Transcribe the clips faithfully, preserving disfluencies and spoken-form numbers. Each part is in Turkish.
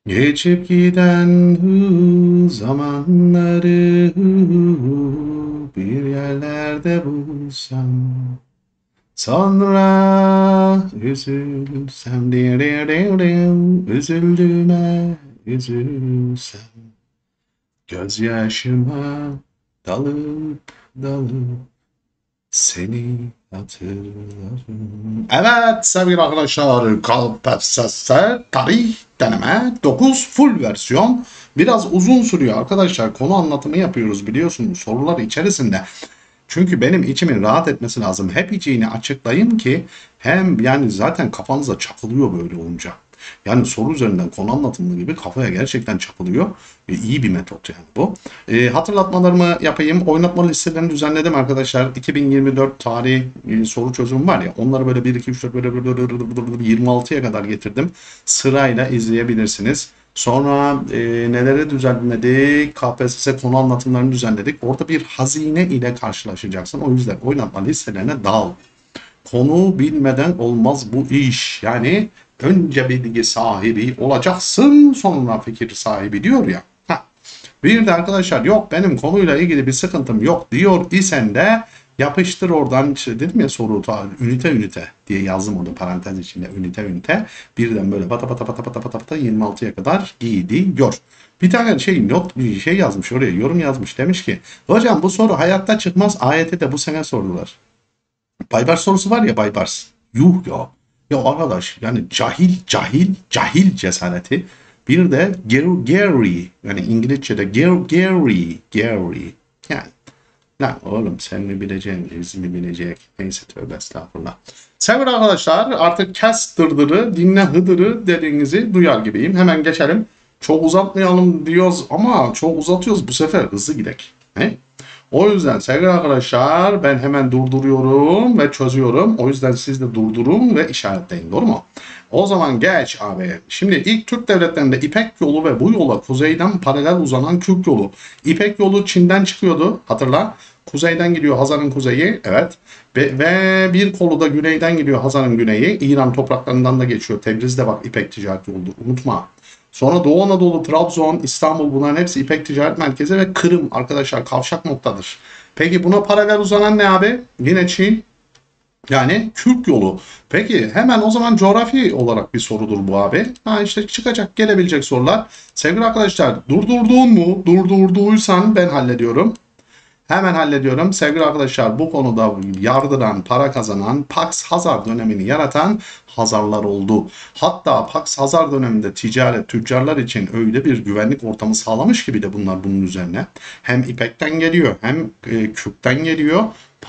Geçip giden hu zamanları hu, bir yerlerde bulsam. Sonra üzülsem diye diye diye diye, üzüldüğüme üzülsem. Gözyaşıma dalıp dalıp seni hatırlarım. Evet sevgili arkadaşlar, K P S S tarih deneme dokuz full versiyon. Biraz uzun sürüyor arkadaşlar. Konu anlatımı yapıyoruz biliyorsunuz sorular içerisinde. Çünkü benim içimin rahat etmesi lazım. Hep içini açıklayayım ki hem yani zaten kafanıza çakılıyor böyle olunca. Yani soru üzerinden konu anlatımı gibi kafaya gerçekten çakılıyor. E, iyi bir metot yani bu. E, hatırlatmalarımı yapayım. Oynatma listelerini düzenledim arkadaşlar. iki bin yirmi dört tarih e, soru çözüm var ya. Onları böyle bir iki üç dört böyle, böyle, böyle, böyle yirmi altıya kadar getirdim. Sırayla izleyebilirsiniz. Sonra e, neleri düzenledik? K P S S konu anlatımlarını düzenledik. Orada bir hazine ile karşılaşacaksın. O yüzden oynatma listelerine dal. Konu bilmeden olmaz bu iş. Yani önce bilgi sahibi olacaksın, sonra fikir sahibi diyor ya. Heh. Bir de arkadaşlar yok benim konuyla ilgili bir sıkıntım yok diyor isen de yapıştır oradan işte dedim ya soru ta, ünite ünite diye yazdım orada parantez içinde ünite ünite. Birden böyle pata pata pata pata pata pata yirmi altıya kadar gidiyor. Bir tane şey not bir şey yazmış oraya yorum yazmış demiş ki hocam bu soru hayatta çıkmaz ayeti de bu sene sordular. Baybars sorusu var ya Baybars. Yuh ya. Ya arkadaş yani cahil cahil cahil cesareti. Bir de Gary, Gary yani İngilizce'de Gary, Gary, Gary. Yani lan oğlum sen mi bileceksin, biz mi bilecek? Neyse tövbe estağfurullah. Sevgili arkadaşlar artık kes dırdırı, dinle hıdırı dediğinizi duyar gibiyim. Hemen geçelim. Çok uzatmayalım diyoruz ama çok uzatıyoruz bu sefer hızlı gidelim. He? O yüzden sevgili arkadaşlar ben hemen durduruyorum ve çözüyorum. O yüzden siz de durdurun ve işaretleyin, doğru mu? O zaman geç abi. Şimdi ilk Türk devletlerinde İpek yolu ve bu yola kuzeyden paralel uzanan Türk yolu. İpek yolu Çin'den çıkıyordu hatırla. Kuzeyden gidiyor Hazar'ın kuzeyi, evet. Ve, ve bir kolu da güneyden gidiyor Hazar'ın güneyi. İran topraklarından da geçiyor. Tebriz'de bak İpek ticaret yoludur, unutma. Sonra Doğu Anadolu, Trabzon, İstanbul bunların hepsi İpek Ticaret Merkezi ve Kırım arkadaşlar kavşak noktadır. Peki buna paralel uzanan ne abi? Yine Çin, yani Türk yolu. Peki hemen o zaman coğrafi olarak bir sorudur bu abi. Ha işte çıkacak gelebilecek sorular. Sevgili arkadaşlar durdurdun mu? Durdurduysan ben hallediyorum. Hemen hallediyorum. Sevgili arkadaşlar bu konuda yardıran, para kazanan, Pax Hazar dönemini yaratan Hazarlar oldu. Hatta Pax Hazar döneminde ticaret, tüccarlar için öyle bir güvenlik ortamı sağlamış ki bir de bunlar bunun üzerine. Hem İpek'ten geliyor hem e, Kürk'ten geliyor.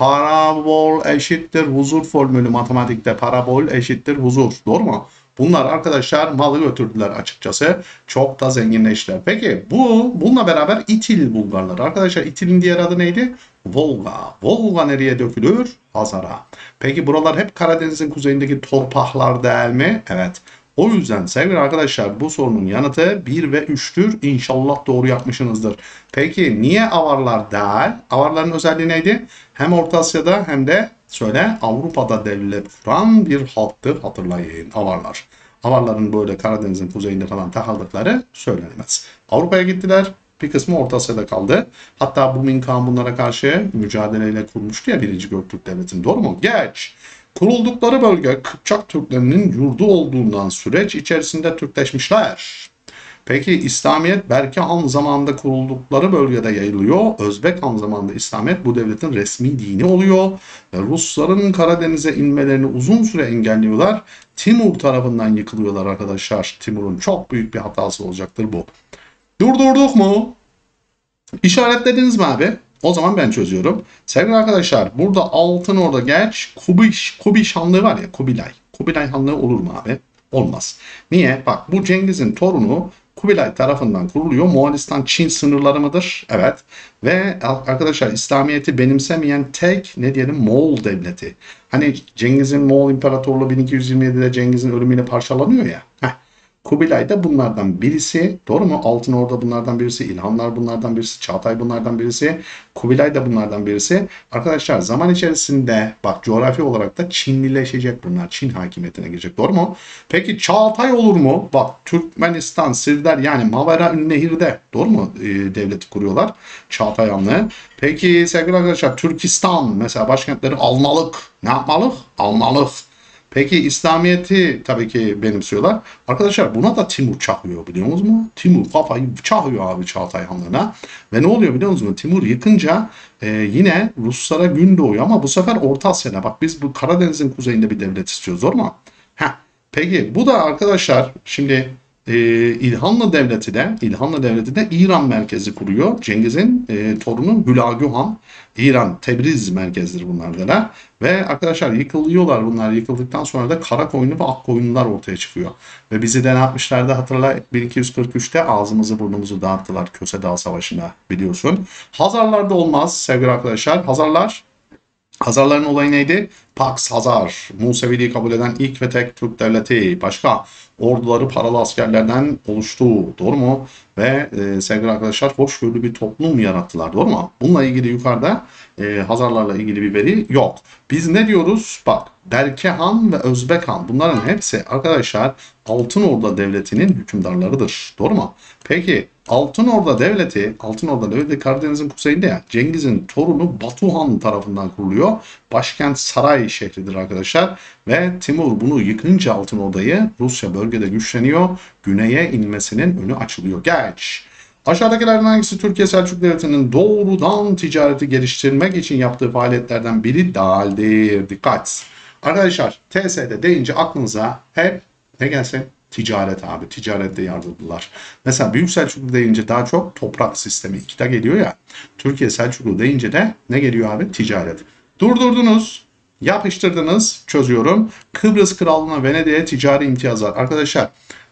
Parabol eşittir huzur formülü matematikte parabol eşittir huzur. Doğru mu? Bunlar arkadaşlar malı götürdüler açıkçası. Çok da zenginleştiler. Peki bu bununla beraber İtil Bulgarlar. Arkadaşlar İtil'in diğer adı neydi? Volga. Volga nereye dökülür? Hazar'a. Peki buralar hep Karadeniz'in kuzeyindeki torpaklar değil mi? Evet. O yüzden sevgili arkadaşlar bu sorunun yanıtı bir ve üçtür. İnşallah doğru yapmışsınızdır. Peki niye Avarlar değil? Avarların özelliği neydi? Hem Orta Asya'da hem de söyle Avrupa'da devlet kuran bir halktır hatırlayın Avarlar. Avarların böyle Karadeniz'in kuzeyinde falan takıldıkları söylenemez. Avrupa'ya gittiler. Bir kısmı Orta Asya'da kaldı. Hatta bu Minkan bunlara karşı mücadeleyle kurmuştu ya birinci Göktürk Devleti'ni. Doğru mu? Geç. Kuruldukları bölge Kıpçak Türklerinin yurdu olduğundan süreç içerisinde Türkleşmişler. Peki İslamiyet Berke Han zamanında kuruldukları bölgede yayılıyor. Özbek Han zamanında İslamiyet bu devletin resmi dini oluyor. Ve Rusların Karadeniz'e inmelerini uzun süre engelliyorlar. Timur tarafından yıkılıyorlar arkadaşlar. Timur'un çok büyük bir hatası olacaktır bu. Durdurduk mu? İşaretlediniz mi abi? O zaman ben çözüyorum. Sevgili arkadaşlar burada altın orada geç. Kubiş, Kubiş Hanlığı var ya Kubilay. Kubilay Hanlığı olur mu abi? Olmaz. Niye? Bak bu Cengiz'in torunu Kubilay tarafından kuruluyor. Moğolistan Çin sınırları mıdır? Evet. Ve arkadaşlar İslamiyet'i benimsemeyen tek ne diyelim Moğol devleti. Hani Cengiz'in Moğol İmparatorluğu bin iki yüz yirmi yedide Cengiz'in ölümüyle parçalanıyor ya. Heh. Kubilay da bunlardan birisi. Doğru mu? Altın Orda bunlardan birisi. İlhanlar bunlardan birisi. Çağatay bunlardan birisi. Kubilay da bunlardan birisi. Arkadaşlar zaman içerisinde bak coğrafi olarak da Çinlileşecek bunlar. Çin hakimiyetine girecek. Doğru mu? Peki Çağatay olur mu? Bak Türkmenistan, Sirdar yani Mavera Nehir'de. Doğru mu? E, devleti kuruyorlar. Çağatay Hanlığı. Peki sevgili arkadaşlar Türkistan mesela başkentleri almalık. Ne yapmalık? Almalık. Peki İslamiyet'i tabii ki benimsiyorlar. Arkadaşlar buna da Timur çakıyor biliyor musunuz mu? Timur kafayı çakıyor abi Çağatay Hanlığı'na. Ve ne oluyor biliyor musunuz? Timur yıkınca e, yine Ruslara gün doğuyor ama bu sefer Orta Asya'da. Bak biz bu Karadeniz'in kuzeyinde bir devlet istiyoruz doğru mu? Heh. Peki bu da arkadaşlar şimdi e, İlhanlı Devleti de İlhanlı Devleti de İran merkezi kuruyor. Cengiz'in e, torunu Hülagü Han. İran, Tebriz merkezleri bunlar da. Ve arkadaşlar yıkılıyorlar bunlar. Yıkıldıktan sonra da Karakoyunlu ve Akkoyunlular ortaya çıkıyor. Ve bizi de ne yapmışlardı hatırla bin iki yüz kırk üçte ağzımızı burnumuzu dağıttılar Köse Dağı Savaşı'nda biliyorsun. Hazarlar da olmaz sevgili arkadaşlar. Hazarlar Hazarların olayı neydi? Pax Hazar, Museviliği kabul eden ilk ve tek Türk devleti. Başka orduları paralı askerlerden oluştu. Doğru mu? Ve e, sevgili arkadaşlar hoşgörülü bir toplum yarattılar. Doğru mu? Bununla ilgili yukarıda e, Hazarlarla ilgili bir veri yok. Biz ne diyoruz? Bak Berke Han ve Özbek Han bunların hepsi arkadaşlar Altın Orda Devleti'nin hükümdarlarıdır. Doğru mu? Peki Altın Orda Devleti, Altın Orda Devleti Karadeniz'in kuzeyinde ya Cengiz'in torunu Batuhan tarafından kuruluyor. Başkent Saray şehridir arkadaşlar. Ve Timur bunu yıkınca Altın Orda'yı Rusya bölgede güçleniyor. Güneye inmesinin önü açılıyor. Geç. Aşağıdakilerden hangisi Türkiye Selçuklu Devleti'nin doğrudan ticareti geliştirmek için yaptığı faaliyetlerden biri değildir? Dikkat. Arkadaşlar T S D deyince aklınıza hep ne gelsin? Ticaret abi. Ticarette yardımcılar. Mesela Büyük Selçuklu deyince daha çok toprak sistemi ikide geliyor ya. Türkiye Selçuklu deyince de ne geliyor abi? Ticaret. Durdurdunuz. Yapıştırdınız. Çözüyorum. Kıbrıs Krallığı'na Venedik'e ticari imtiyazlar. Arkadaşlar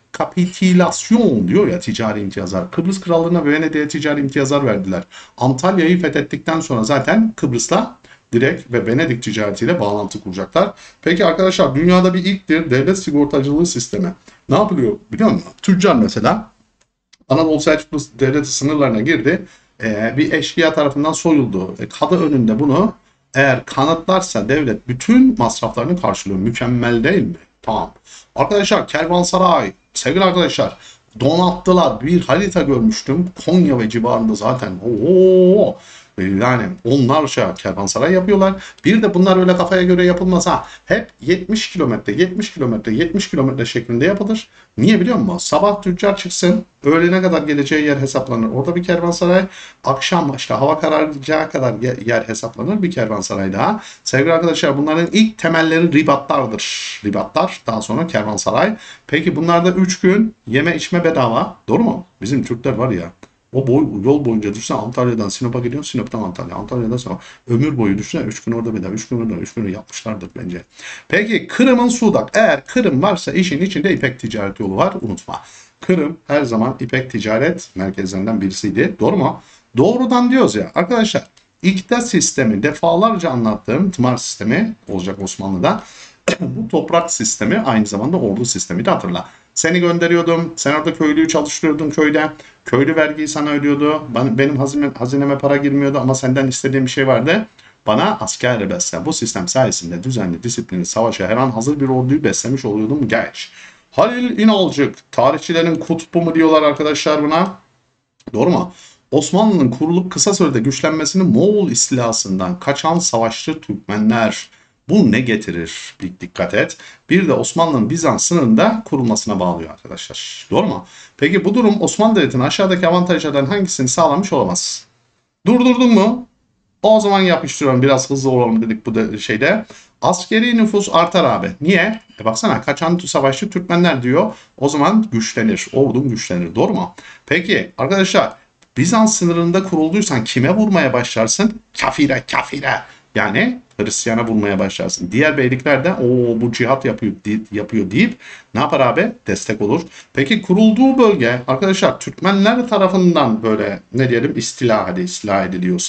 kapitülasyon diyor ya ticari imtiyazlar. Kıbrıs Krallığı'na ve Venedik'e ticari imtiyazlar verdiler. Antalya'yı fethettikten sonra zaten Kıbrıs'la direkt ve Venedik ticaretiyle bağlantı kuracaklar. Peki arkadaşlar dünyada bir ilktir devlet sigortacılığı sistemi. Ne yapılıyor biliyor musun? Tüccar mesela Anadolu Selçuklu Devleti sınırlarına girdi. Ee, bir eşkıya tarafından soyuldu. E, kadı önünde bunu eğer kanıtlarsa devlet bütün masraflarını karşılıyor. Mükemmel değil mi? Tamam. Arkadaşlar Kervansaray, sevgili arkadaşlar donattılar. Bir harita görmüştüm. Konya ve civarında zaten. Oo, yani onlarca kervansaray yapıyorlar. Bir de bunlar öyle kafaya göre yapılmasa hep yetmiş kilometre, yetmiş kilometre, yetmiş kilometre şeklinde yapılır. Niye biliyor musun? Sabah tüccar çıksın, öğlene kadar geleceği yer hesaplanır. Orada bir kervansaray, akşam işte hava kararacağı kadar yer hesaplanır bir kervansaray daha. Sevgili arkadaşlar bunların ilk temelleri ribatlardır. Ribatlar, daha sonra kervansaray. Peki bunlarda üç gün yeme içme bedava. Doğru mu? Bizim Türkler var ya. O boy, yol boyunca düşünsene Antalya'dan Sinop'a gidiyorsun, Sinop'tan Antalya, Antalya'dan sonra ömür boyu düşünsene üç gün orada bedava, üç gün orada, üç günü yapmışlardır bence. Peki Kırım'ın Sudak, eğer Kırım varsa işin içinde İpek ticaret yolu var, unutma. Kırım her zaman İpek ticaret merkezlerinden birisiydi, doğru mu? Doğrudan diyoruz ya arkadaşlar, İkta sistemi defalarca anlattığım tımar sistemi olacak Osmanlı'da. Bu toprak sistemi aynı zamanda ordu sistemi de hatırla. Seni gönderiyordum. Sen orada köylüyü çalıştırıyordun köyde. Köylü vergiyi sana ödüyordu. Benim hazine, hazineme para girmiyordu ama senden istediğim bir şey vardı. Bana asker besle. Bu sistem sayesinde düzenli, disiplinli, savaşa her an hazır bir orduyu beslemiş oluyordum. Geç. Halil İnalcık. Tarihçilerin kutbu mu diyorlar arkadaşlar buna? Doğru mu? Osmanlı'nın kurulup kısa sürede güçlenmesini Moğol istilasından kaçan savaşçı Türkmenler. Bu ne getirir? Bir dikkat et. Bir de Osmanlı'nın Bizans sınırında kurulmasına bağlıyor arkadaşlar. Doğru mu? Peki bu durum Osmanlı Devleti'nin aşağıdaki avantajlardan hangisini sağlamış olamaz? Durdurdun mu? O zaman yapıştırıyorum. Biraz hızlı olalım dedik bu şeyde. Askeri nüfus artar abi. Niye? E baksana kaçan savaşçı Türkmenler diyor. O zaman güçlenir. Ordun güçlenir. Doğru mu? Peki arkadaşlar Bizans sınırında kurulduysan kime vurmaya başlarsın? Kafire, kafire. Yani Hristiyan'a vurmaya başlarsın. Diğer beylikler de o bu cihat yapıyor, yapıyor deyip ne yapar abi? Destek olur. Peki kurulduğu bölge arkadaşlar Türkmenler tarafından böyle ne diyelim istila hadi istila ediliyorsa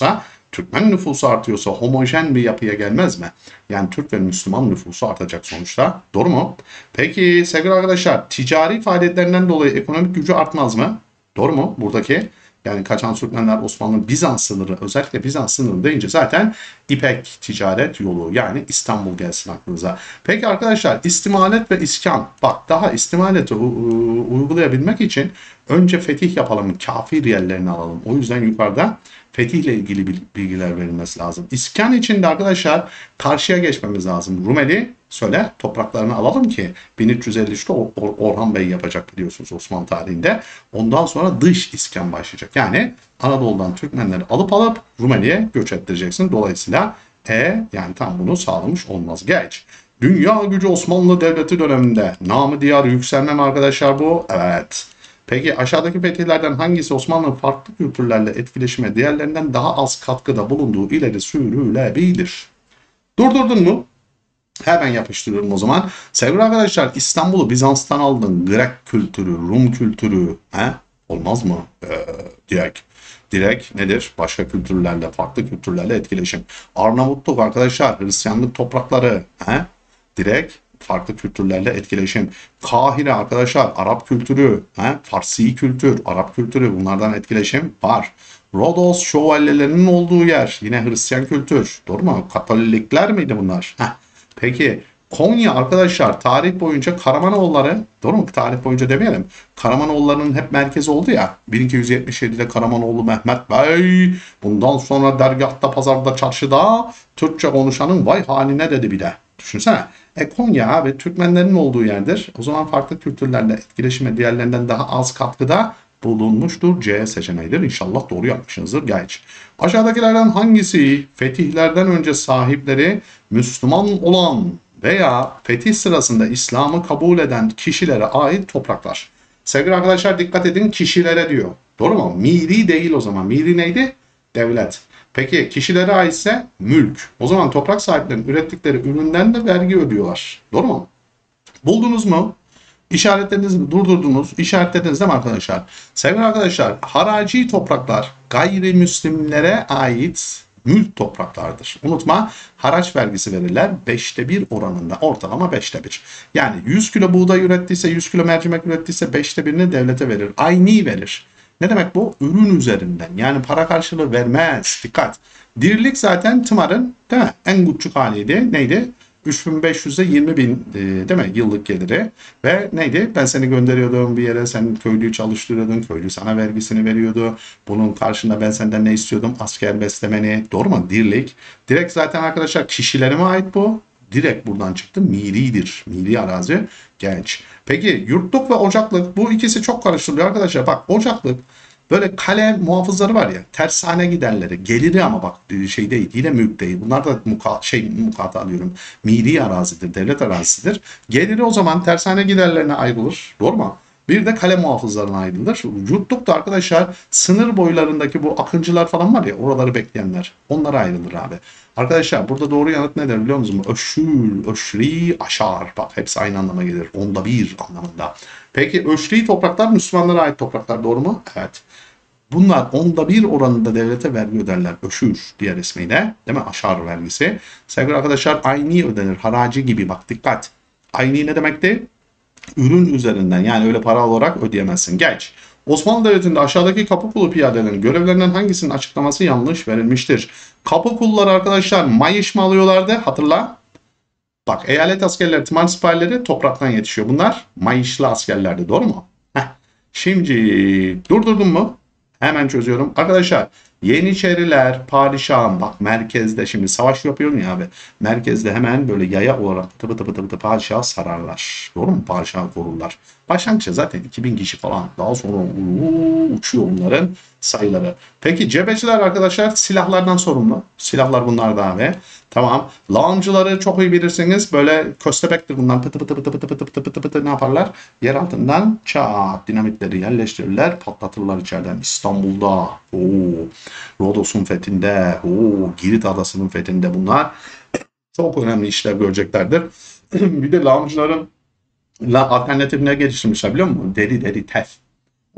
Türkmen nüfusu artıyorsa homojen bir yapıya gelmez mi? Yani Türk ve Müslüman nüfusu artacak sonuçta. Doğru mu? Peki sevgili arkadaşlar, ticari faaliyetlerinden dolayı ekonomik gücü artmaz mı? Doğru mu? Buradaki yani kaçan Türkmenler Osmanlı Bizans sınırı, özellikle Bizans sınırı deyince zaten İpek ticaret yolu, yani İstanbul gelsin aklınıza. Peki arkadaşlar, istimalet ve iskan. Bak, daha istimaleti uygulayabilmek için önce fetih yapalım, kafir yerlerini alalım. O yüzden yukarıda fetihle ilgili bilgiler verilmesi lazım. İskan için de arkadaşlar karşıya geçmemiz lazım. Rumeli söyle topraklarını alalım ki bin üç yüz elli üçte Or Orhan Bey yapacak biliyorsunuz Osmanlı tarihinde. Ondan sonra dış iskan başlayacak. Yani Anadolu'dan Türkmenleri alıp alıp Rumeli'ye göç ettireceksin. Dolayısıyla E yani tam bunu sağlamış olmaz. Geç. Dünya gücü Osmanlı Devleti döneminde namı diyar yükselme mi arkadaşlar bu? Evet. Peki aşağıdaki fetihlerden hangisi Osmanlı'nın farklı kültürlerle etkileşime diğerlerinden daha az katkıda bulunduğu ileri sürülebilir? Durdurdun mu? Hemen yapıştırıyorum o zaman. Sevgili arkadaşlar, İstanbul'u Bizans'tan aldın. Grek kültürü, Rum kültürü. He? Olmaz mı? Ee, direkt. Direkt nedir? Başka kültürlerle, farklı kültürlerle etkileşim. Arnavutluk arkadaşlar, Hristiyanlık toprakları. He? Direkt farklı kültürlerle etkileşim. Kahire arkadaşlar, Arap kültürü, he? Farsi kültür, Arap kültürü, bunlardan etkileşim var. Rodos şövalyelerinin olduğu yer, yine Hristiyan kültür. Doğru mu? Katolikler miydi bunlar? Heh. Peki Konya arkadaşlar, tarih boyunca Karamanoğulları, doğru mu? Tarih boyunca demeyelim. Karamanoğullarının hep merkezi oldu ya. bin iki yüz yetmiş yedide Karamanoğlu Mehmet Bey, bundan sonra dergahta, pazarda, çarşıda Türkçe konuşanın vay haline dedi bir de. Düşünsene. E Konya ve Türkmenlerin olduğu yerdir. O zaman farklı kültürlerle etkileşime diğerlerinden daha az katkıda bulunmuştur. C seçeneğidir. İnşallah doğru yapmışsınızdır. Geç. Aşağıdakilerden hangisi fetihlerden önce sahipleri Müslüman olan veya fetih sırasında İslam'ı kabul eden kişilere ait topraklar? Sevgili arkadaşlar, dikkat edin, kişilere diyor. Doğru mu? Miri değil o zaman. Miri neydi? Devlet. Peki kişilere aitse mülk. O zaman toprak sahiplerinin ürettikleri üründen de vergi ödüyorlar. Doğru mu? Buldunuz mu? İşaretlediniz mi? Durdurdunuz. İşaretlediniz değil mi arkadaşlar? Sevgili arkadaşlar, haraci topraklar gayrimüslimlere ait mülk topraklardır. Unutma, haraç vergisi verirler beşte bir oranında. Ortalama beşte bir. Yani yüz kilo buğday ürettiyse, yüz kilo mercimek ürettiyse beşte birini devlete verir. Aynı verir. Ne demek bu? Ürün üzerinden. Yani para karşılığı vermez. Dikkat. Dirlik zaten tımarın değil mi? En küçük haliydi. Neydi? üç bin beş yüz'e yirmi bin e, değil mi? Yıllık geliri. Ve neydi? Ben seni gönderiyordum bir yere, sen köylüyü çalıştırıyordun. Köylü sana vergisini veriyordu. Bunun karşında ben senden ne istiyordum? Asker beslemeni. Doğru mu? Dirlik. Direkt zaten arkadaşlar kişilere mi ait bu? Direkt buradan çıktı. Miridir. Miri arazi. Genç. Peki yurtluk ve ocaklık, bu ikisi çok karıştırılıyor arkadaşlar. Bak, ocaklık böyle kale muhafızları var ya, tersane giderleri, geliri ama bak şey değil, yine mülk değil. Bunlar da muka, şey mukata alıyorum. Miri arazidir, devlet arazisidir. Geliri o zaman tersane giderlerine ayrılır. Doğru mu? Bir de kale muhafızlarına ayrılır. Yurtluk da arkadaşlar sınır boylarındaki bu akıncılar falan var ya, oraları bekleyenler. Onlara ayrılır abi. Arkadaşlar burada doğru yanıt nedir biliyor musunuz? Öşül, öşri, aşar. Bak hepsi aynı anlama gelir. Onda bir anlamında. Peki öşri topraklar Müslümanlara ait topraklar, doğru mu? Evet. Bunlar onda bir oranında devlete vergi öderler. Öşür diğer ismiyle. Değil mi? Aşar vergisi. Sevgili arkadaşlar, ayni ödenir. Haraci gibi. Bak dikkat. Ayni ne demekti? Ürün üzerinden, yani öyle para olarak ödeyemezsin. Geç. Osmanlı Devleti'nde aşağıdaki kapı kulu piyadelerinin görevlerinden hangisinin açıklaması yanlış verilmiştir? Kapı kulları arkadaşlar mayış mı alıyorlardı? Hatırla. Bak, eyalet askerleri, tımar sipahileri topraktan yetişiyor. Bunlar mayışlı askerlerdi. Doğru mu? Heh. Şimdi durdurdun mu? Hemen çözüyorum. Arkadaşlar Yeniçeriler, padişahım, bak merkezde şimdi savaş yapıyorum ya abi. Merkezde hemen böyle yaya olarak tıpı tıpı tıpı tıpı padişahı sararlar. Doğru mu? Padişahı korurlar. Başlangıçta zaten iki bin kişi falan. Daha sonra uu, uçuyor onların sayıları. Peki cebeciler arkadaşlar silahlardan sorumlu. Silahlar bunlar da abi. Tamam. Lağımcıları çok iyi bilirsiniz. Böyle köstebektir bunlar. Pıtı pıtı pıtı pıtı pıtı pıtı pıtı pıtı ne yaparlar? Yer altından çat dinamitleri yerleştirirler. Patlatırlar içeriden. İstanbul'da. Oo. Rodos'un fethinde. Oo. Girit Adası'nın fethinde bunlar. Çok önemli işler göreceklerdir. Bir de lağımcıların alternatif ne geliştirmişler biliyor musun? Deri deri tel.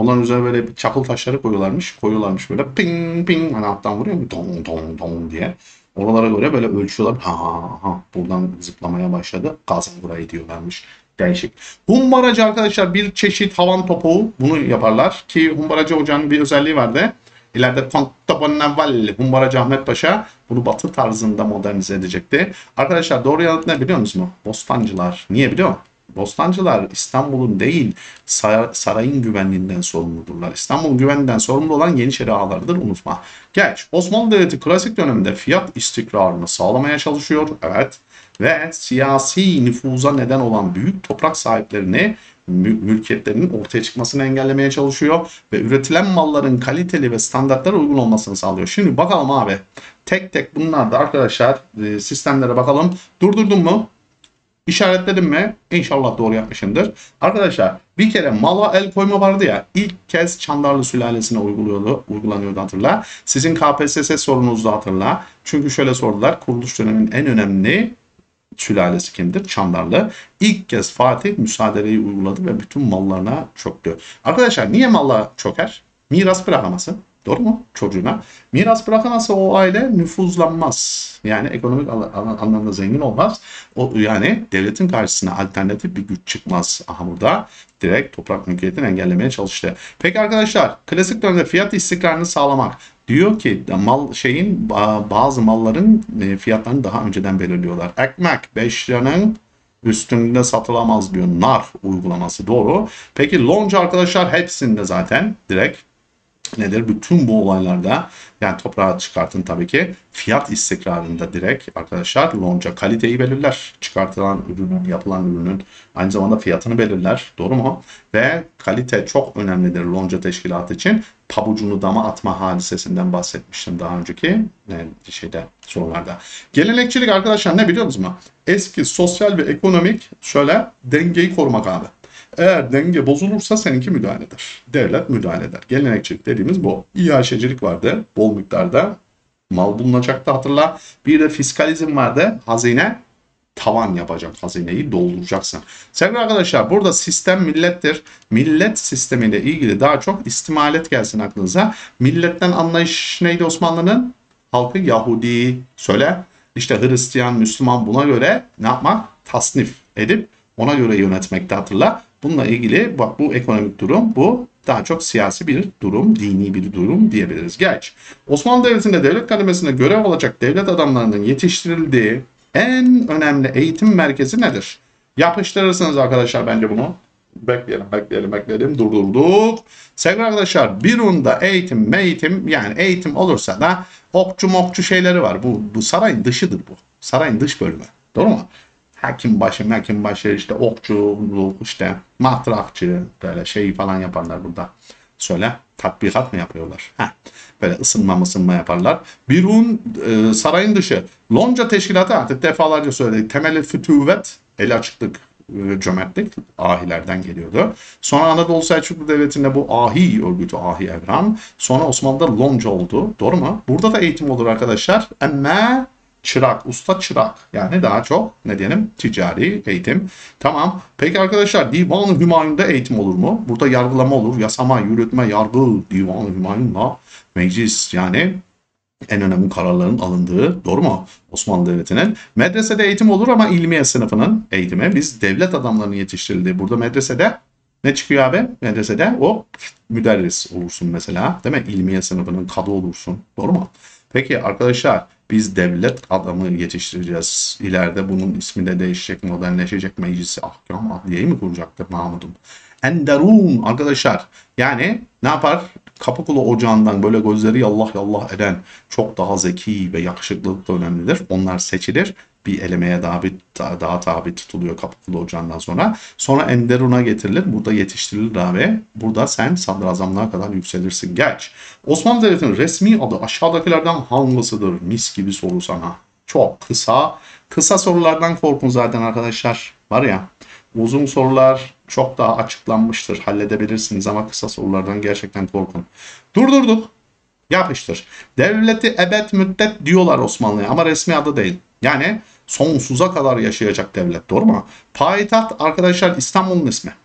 Onların üzerine böyle bir çakıl taşları koyuyorlarmış. Koyuyorlarmış böyle ping ping hani alttan vuruyor mu? Dong dong dong diye. Oralara göre böyle ölçüyorlar. Ha ha ha buradan zıplamaya başladı. Kazın burayı diyorlarmış. Değişik. Humbaracı arkadaşlar bir çeşit havan topu. Bunu yaparlar. Ki Humbaracı Hoca'nın bir özelliği vardı. İleride Kontabonaval Humbaracı Ahmet Paşa bunu batı tarzında modernize edecekti. Arkadaşlar doğru yanıt ne biliyor musunuz? Bostancılar. Niye biliyor musun? Bostancılar İstanbul'un değil sarayın güvenliğinden sorumludurlar. İstanbul'un güvenliğinden sorumlu olan Yeniçeri ağalarıdır unutma. Geç. Osmanlı Devleti klasik döneminde fiyat istikrarını sağlamaya çalışıyor. Evet. Ve siyasi nüfuza neden olan büyük toprak sahiplerini mülkiyetlerinin ortaya çıkmasını engellemeye çalışıyor ve üretilen malların kaliteli ve standartlara uygun olmasını sağlıyor. Şimdi bakalım abi. Tek tek bunlar da arkadaşlar sistemlere bakalım. Durdurdum mu? İşaretledim mi? İnşallah doğru yapmışımdır. Arkadaşlar bir kere mala el koyma vardı ya. İlk kez Çandarlı sülalesine uyguluyordu, uygulanıyordu hatırla. Sizin K P S S sorunuzda hatırla. Çünkü şöyle sordular. Kuruluş döneminin en önemli sülalesi kimdir? Çandarlı. İlk kez Fatih müsaadeyi uyguladı ve bütün mallarına çöktü. Arkadaşlar niye malla çöker? Miras bırakaması. Doğru mu? Çocuğuna. Miras bırakamazsa o aile nüfuzlanmaz. Yani ekonomik anlamda zengin olmaz. O yani devletin karşısına alternatif bir güç çıkmaz. Aha burada direkt toprak mülkiyetini engellemeye çalıştı. Peki arkadaşlar klasik dönemde fiyat istikrarını sağlamak. Diyor ki mal şeyin bazı malların fiyatlarını daha önceden belirliyorlar. Ekmek beş liranın üstünde satılamaz diyor. Nar uygulaması doğru. Peki lonca arkadaşlar hepsinde zaten direkt nedir? Bütün bu olaylarda yani toprağa çıkartın tabii ki fiyat istikrarında direkt arkadaşlar lonca kaliteyi belirler. Çıkartılan ürünün, yapılan ürünün aynı zamanda fiyatını belirler. Doğru mu? Ve kalite çok önemlidir lonca teşkilatı için. Pabucunu dama atma hadisesinden bahsetmiştim daha önceki şeyde sorularda. Gelenekçilik arkadaşlar ne biliyor musunuz? Eski sosyal ve ekonomik şöyle dengeyi korumak abi. Eğer denge bozulursa seninki müdahale eder. Devlet müdahale eder. Gelenekçilik dediğimiz bu. İhaşecilik vardı. Bol miktarda mal bulunacaktı hatırla. Bir de fiskalizm vardı. Hazine tavan yapacak. Hazineyi dolduracaksın. Sevgili arkadaşlar burada sistem millettir. Millet sistemiyle ilgili daha çok istimalet gelsin aklınıza. Milletten anlayış neydi Osmanlı'nın? Halkı Yahudi. Söyle. İşte Hristiyan, Müslüman buna göre ne yapmak? Tasnif edip ona göre yönetmekte hatırla. Bununla ilgili bak bu ekonomik durum, bu daha çok siyasi bir durum, dini bir durum diyebiliriz. Geç. Osmanlı Devleti'nde devlet kademesinde görev alacak devlet adamlarının yetiştirildiği en önemli eğitim merkezi nedir? Yapıştırırsınız arkadaşlar bence bunu. Bekleyelim, bekleyelim, bekleyelim. Durdurduk. Sevgili arkadaşlar Birun'da eğitim, meğitim yani eğitim olursa da okçu mokçu şeyleri var. Bu, bu sarayın dışıdır bu. Sarayın dış bölümü. Doğru mu? Hakim başı, hakim başı işte okçu, işte matrakçı böyle şey falan yaparlar burada. Söyle tatbikat mı yapıyorlar? Heh, böyle ısınma ısınma yaparlar. Birun e, sarayın dışı. Lonca teşkilatı artık defalarca söyledik. Temeli fütüvvet, el açıklık, e, cömertlik ahilerden geliyordu. Sonra Anadolu Selçuklu Devleti'nde bu ahi örgütü, ahi evran. Sonra Osmanlı'da lonca oldu. Doğru mu? Burada da eğitim olur arkadaşlar. Ama çırak, usta çırak. Yani daha çok ne diyelim ticari eğitim. Tamam. Peki arkadaşlar Divan-ı Hümayun'da eğitim olur mu? Burada yargılama olur. Yasama, yürütme, yargı Divan-ı Hümayun'la meclis yani en önemli kararların alındığı. Doğru mu? Osmanlı Devleti'nin. Medresede eğitim olur ama ilmiye sınıfının eğitimi. Biz devlet adamlarının yetiştirildiği burada medresede ne çıkıyor abi? Medresede o müderris olursun mesela. Değil mi? İlmiye sınıfının kadı olursun. Doğru mu? Peki arkadaşlar biz devlet adamı yetiştireceğiz. İleride bunun ismi de değişecek, modernleşecek, meclisi ahkam adliyeyi mi kuracaktır Mahmud'um? Enderun arkadaşlar yani ne yapar? Kapıkulu ocağından böyle gözleri yallah yallah eden çok daha zeki ve yakışıklılık da önemlidir. Onlar seçilir. Bir elemeye daha, bir, daha, daha tabi tutuluyor Kapıkulu ocağından sonra. Sonra Enderun'a getirilir. Burada yetiştirilir abi. Burada sen sadrazamlığa kadar yükselirsin. Geç. Osmanlı Devleti'nin resmi adı aşağıdakilerden hangisidir? Mis gibi soru sana. Çok kısa. Kısa sorulardan korkun zaten arkadaşlar. Var ya. Uzun sorular çok daha açıklanmıştır. Halledebilirsiniz ama kısa sorulardan gerçekten korkun. Durdurduk. Yapıştır. Devleti ebed müddet diyorlar Osmanlı'ya ama resmi adı değil. Yani sonsuza kadar yaşayacak devlet. Doğru mu? Payitaht arkadaşlar İstanbul'un ismi.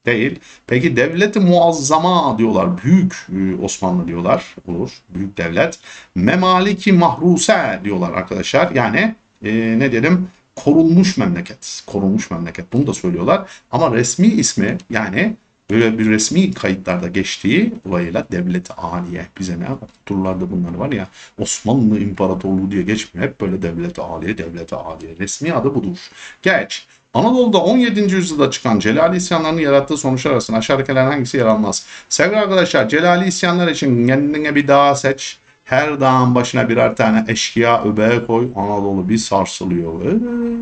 Değil. Peki devleti muazzama diyorlar. Büyük e, Osmanlı diyorlar. Olur. Büyük devlet. Memaliki mahruse diyorlar arkadaşlar. Yani e, ne diyelim, korunmuş memleket. Korunmuş memleket. Bunu da söylüyorlar. Ama resmi ismi, yani böyle bir resmi kayıtlarda geçtiği olayıyla devlet-i aliye. Bize ne turlarda bunlar var ya, Osmanlı İmparatorluğu diye geçmiyor. Hep böyle devlet-i aliye, devlet-i aliye. Resmi adı budur. Geç. Anadolu'da on yedinci yüzyılda çıkan Celali isyanlarının yarattığı sonuçlar arasında aşağıdakilerden hangisi yer almaz? Sevgili arkadaşlar, Celali isyanlar için kendine bir dağ seç. Her dağın başına birer tane eşkıya öbeğe koy. Anadolu bir sarsılıyor. Ee,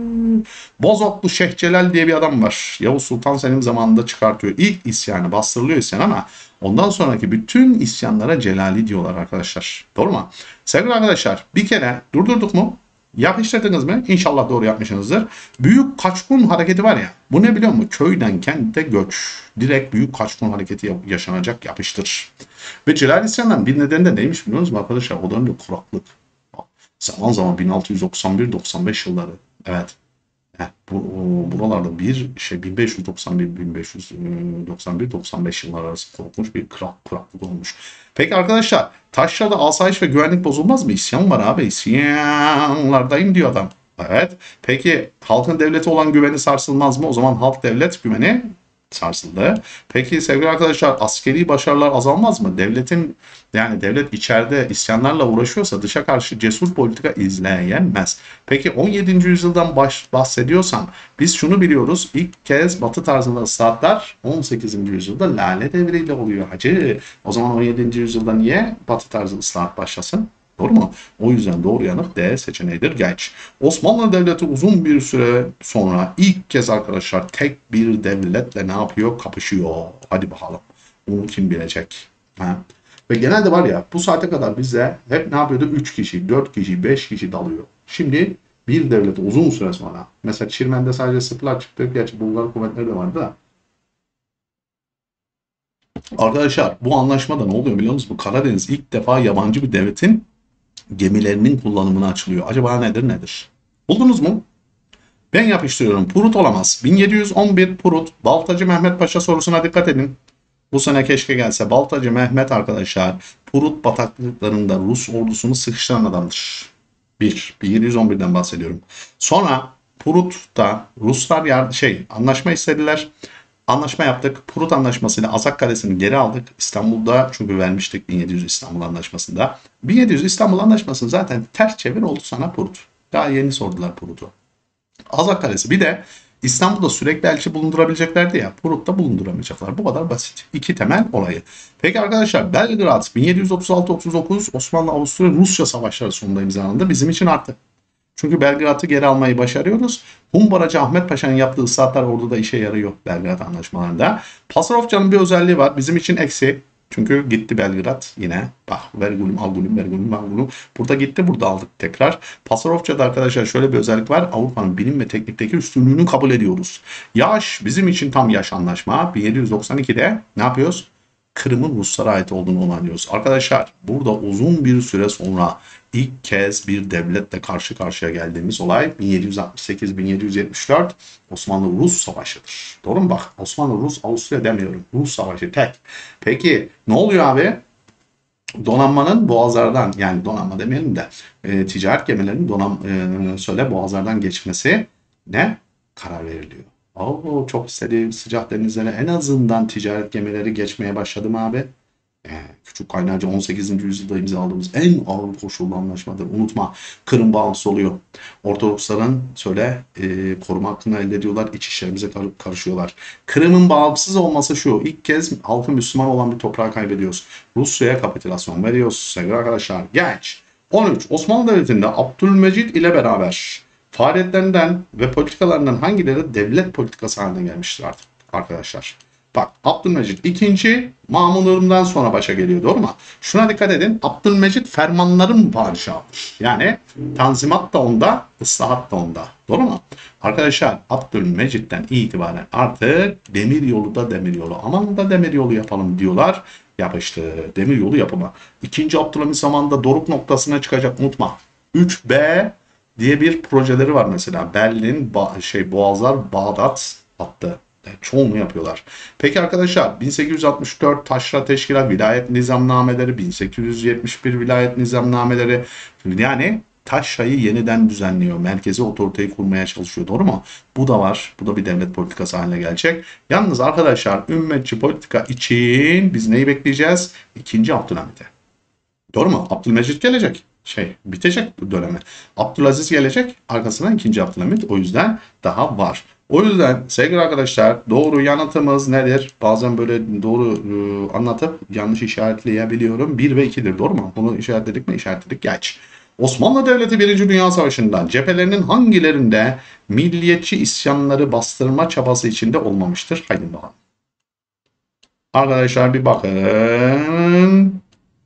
Bozoklu Şeyh Celal diye bir adam var. Yavuz Sultan Selim zamanında çıkartıyor. İlk isyanı, bastırılıyor isyan, ama ondan sonraki bütün isyanlara Celali diyorlar arkadaşlar. Doğru mu? Sevgili arkadaşlar, bir kere durdurduk mu? Yapıştırdınız mı? İnşallah doğru yapmışsınızdır. Büyük Kaçkun hareketi var ya. Bu ne biliyor musun? Köyden kente göç. Direkt Büyük Kaçkun hareketi yaşanacak, yapıştır. Ve Celal isyanların bir nedeni de neymiş biliyor musunuz arkadaşlar? O dönemde kuraklık. Zaman zaman bin altı yüz doksan bir doksan beş yılları. Evet. Heh, bu, o, buralarda bir şey bin beş yüz doksan bir bin beş yüz doksan bir doksan beş yıllar arası korkmuş bir kurak, kuraklık olmuş. Peki arkadaşlar, Taşra'da asayiş ve güvenlik bozulmaz mı? İsyan var abi. İsyanlardayım diyor adam. Evet. Peki halkın devleti olan güveni sarsılmaz mı? O zaman halk devlet güveni sarsıldı. Peki sevgili arkadaşlar, askeri başarılar azalmaz mı? Devletin, yani devlet içeride isyanlarla uğraşıyorsa dışa karşı cesur politika izleyemez. Peki on yedinci yüzyıldan baş, bahsediyorsam biz şunu biliyoruz. İlk kez Batı tarzında ıslahatlar on sekizinci yüzyılda Lale devriyle oluyor hacı. O zaman on yedinci yüzyılda niye Batı tarzı ıslahat başlasın? Doğru mu? O yüzden doğru yanıt D seçeneğidir. Geç. Osmanlı Devleti uzun bir süre sonra ilk kez arkadaşlar tek bir devletle ne yapıyor? Kapışıyor. Hadi bakalım. Bunu kim bilecek? Ha? Ve genelde var ya, bu saate kadar bize hep ne yapıyordu? üç kişi, dört kişi, beş kişi dalıyor. Şimdi bir devlet uzun süre sonra. Mesela Çirmen'de sadece Sırplar çıktı. Gerçi Bulgar kuvvetleri de vardı da. Arkadaşlar, bu anlaşmada ne oluyor biliyor musunuz? Bu Karadeniz ilk defa yabancı bir devletin gemilerinin kullanımına açılıyor. Acaba nedir nedir? Buldunuz mu? Ben yapıştırıyorum. Prut olamaz. bin yedi yüz on bir Prut. Baltacı Mehmet Paşa sorusuna dikkat edin. Bu sene keşke gelse. Baltacı Mehmet arkadaşlar Prut bataklıklarında Rus ordusunu sıkıştıran adamdır. bir. bin yedi yüz on birden bahsediyorum. Sonra Prut'ta Ruslar yard şey anlaşma istediler. Anlaşma yaptık. Prut Anlaşması'yla Azak Kalesi'ni geri aldık. İstanbul'da çünkü vermiştik bin yedi yüz İstanbul Anlaşması'nda. bin yedi yüz İstanbul Anlaşması'nı zaten ters çevir oldu sana Prut. Daha yeni sordular Prut'u. Azak Kalesi. Bir de İstanbul'da sürekli elçi bulundurabileceklerdi ya. Prut'ta bulunduramayacaklar. Bu kadar basit. İki temel olayı. Peki arkadaşlar, Belgrad bin yedi yüz otuz altı otuz dokuz Osmanlı-Avusturya-Rusya savaşları sonunda imzalandı. Bizim için artı. Çünkü Belgrad'ı geri almayı başarıyoruz. Humbaracı Ahmet Paşa'nın yaptığı ıslahatlar orada da işe yarıyor Belgrad anlaşmalarında. Pasarofça'nın bir özelliği var. Bizim için eksi. Çünkü gitti Belgrad yine. Bak, vergülüm algülüm vergülüm algülüm. Burada gitti, burada aldık tekrar. Pasarofça'da arkadaşlar şöyle bir özellik var. Avrupa'nın bilim ve teknikteki üstünlüğünü kabul ediyoruz. Yaş bizim için tam yaş anlaşma. bin yedi yüz doksan ikide ne yapıyoruz? Kırım'ın Ruslara ait olduğunu onaylıyoruz. Arkadaşlar, burada uzun bir süre sonra ilk kez bir devletle karşı karşıya geldiğimiz olay bin yedi yüz altmış sekiz bin yedi yüz yetmiş dört Osmanlı-Rus Savaşı'dır. Doğru mu bak? Osmanlı-Rus-Avusturya demiyorum. Rus Savaşı tek. Peki ne oluyor abi? Donanmanın boğazlardan, yani donanma demeyelim de e, ticaret gemilerinin donam e, söyle boğazlardan geçmesi ne? Karar veriliyor. Oo, çok istediğim sıcak denizlere en azından ticaret gemileri geçmeye başladı mı abi? Ee, Küçük Kaynarca on sekizinci yüzyılda imzaladığımız en ağır koşullu anlaşmadır. Unutma, Kırım bağımsız oluyor. Ortodoksların söyle e, koruma hakkını elde ediyorlar. İç işlerimize kar karışıyorlar. Kırım'ın bağımsız olması şu. İlk kez halkı Müslüman olan bir toprağı kaybediyoruz. Rusya'ya kapitülasyon veriyoruz sevgili arkadaşlar. Genç. on üç Osmanlı Devleti'nde Abdülmecit ile beraber faaliyetlerinden ve politikalarından hangileri devlet politikası haline gelmiştir artık arkadaşlar? Bak, Abdülmecit ikinci Mahmud'dan sonra başa geliyor, doğru mu? Şuna dikkat edin. Abdülmecit fermanların padişahıdır. Yani tanzimat da onda, ıslahat da onda. Doğru mu? Arkadaşlar, Abdülmecit'ten itibaren artık demir yolu da demir yolu. Aman da demir yolu yapalım diyorlar. Yapıştı. Demir yolu yapımı. İkinci Abdülhamit zamanında doruk noktasına çıkacak, unutma. üç B diye bir projeleri var mesela. Berlin, ba şey Boğazlar, Bağdat hattı. Çoğunu yapıyorlar. Peki arkadaşlar bin sekiz yüz altmış dört Taşra Teşkilat Vilayet Nizamnameleri, bin sekiz yüz yetmiş bir Vilayet Nizamnameleri, yani Taşra'yı yeniden düzenliyor. Merkezi otoriteyi kurmaya çalışıyor. Doğru mu? Bu da var. Bu da bir devlet politikası haline gelecek. Yalnız arkadaşlar ümmetçi politika için biz neyi bekleyeceğiz? İkinci Abdülhamit'e. Doğru mu? Abdülmecit gelecek. Şey bitecek bu dönemi. Abdülaziz gelecek. Arkasından ikinci Abdülhamit. O yüzden daha var. O yüzden sevgili arkadaşlar doğru yanıtımız nedir? Bazen böyle doğru e, anlatıp yanlış işaretleyebiliyorum. bir ve ikidir. Doğru mu? Bunu işaretledik mi? İşaretledik. Geç. Osmanlı Devleti Birinci Dünya Savaşı'ndan cephelerinin hangilerinde milliyetçi isyanları bastırma çabası içinde olmamıştır? Haydi bakalım. Arkadaşlar bir bakın.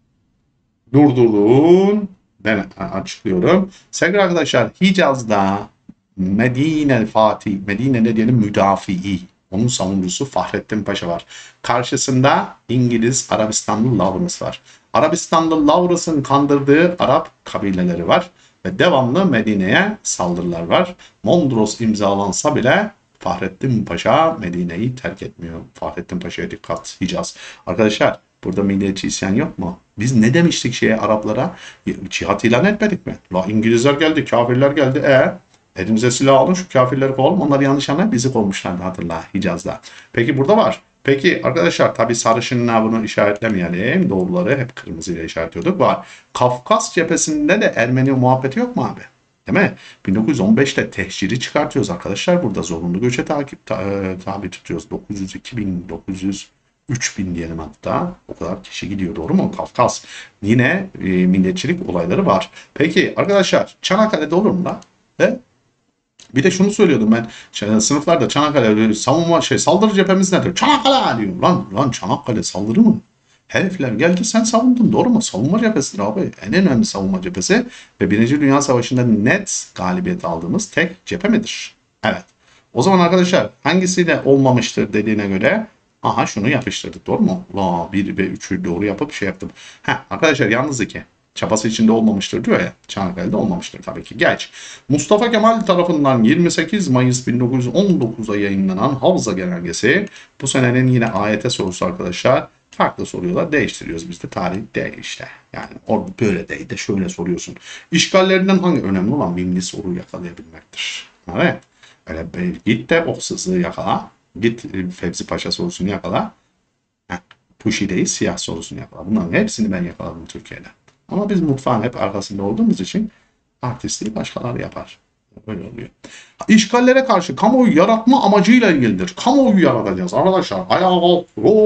Durdurun. Ben açıklıyorum. Sevgili arkadaşlar Hicaz'da Medine Fatih, Medine ne diyelim müdafii, onun savunucusu Fahrettin Paşa var. Karşısında İngiliz Arabistanlı Lawrence var. Arabistanlı Lawrence'ın kandırdığı Arap kabileleri var. Ve devamlı Medine'ye saldırılar var. Mondros imzalansa bile Fahrettin Paşa Medine'yi terk etmiyor. Fahrettin Paşa'ya dikkat Hicaz. Arkadaşlar burada milliyetçi isyan yok mu? Biz ne demiştik şeye Araplara? Cihat ilan etmedik mi? La İngilizler geldi, kafirler geldi. E elimize silah alın şu kafirleri kovalım. Onlar yanlış anlayıp bizi kovmuşlardı hatırla Hicaz'da. Peki burada var. Peki arkadaşlar tabi sarışınla bunu işaretlemeyelim. Doğruları hep kırmızıyla işaretliyorduk. Var. Kafkas cephesinde de Ermeni muhabbeti yok mu abi? Değil mi? bin dokuz yüz on beşte tehciri çıkartıyoruz arkadaşlar. Burada zorunlu göçe takip ta, e, tabi tutuyoruz. dokuz yüz iki bin, dokuz yüz üç bin diyelim hatta. O kadar kişi gidiyor doğru mu? Kafkas. Yine e, milliyetçilik olayları var. Peki arkadaşlar Çanakkale'de olur mu da? Ve bir de şunu söylüyordum ben şey, sınıflarda Çanakkale savunma şey saldırı cephemiz nedir? Çanakkale diyor. Lan lan Çanakkale saldırı mı? Herifler geldi sen savundun doğru mu? Savunma cephesidir abi. En önemli savunma cephesi ve Birinci Dünya Savaşı'nda net galibiyet aldığımız tek cephe midir? Evet. O zaman arkadaşlar hangisiyle olmamıştır dediğine göre aha şunu yapıştırdık doğru mu? La bir ve üçü doğru yapıp şey yaptım. Heh arkadaşlar yalnız iki. Çabası içinde olmamıştır diyor ya. Çanakkale'de olmamıştır tabii ki. Geç. Mustafa Kemal tarafından yirmi sekiz Mayıs bin dokuz yüz on dokuz'da yayınlanan Havza Genelgesi bu senenin yine A Y T sorusu arkadaşlar. Farklı soruyorlar. Değiştiriyoruz biz de. Tarih değil işte. Yani orada böyle değil de şöyle soruyorsun. İşgallerinden hangi önemli olan milli soru yakalayabilmektir? Evet. Öyle git de oksızlığı yakala. Git Fevzi Paşa sorusunu yakala. Puşi değil siyah sorusunu yakala. Bunların hepsini ben yakaladım Türkiye'de. Ama biz mutfağın hep arkasında olduğumuz için artistliği başkaları yapar. Böyle oluyor. İşgallere karşı kamuoyu yaratma amacıyla ilgilidir. Kamuoyu yaratacağız arkadaşlar. Ayağa kalk.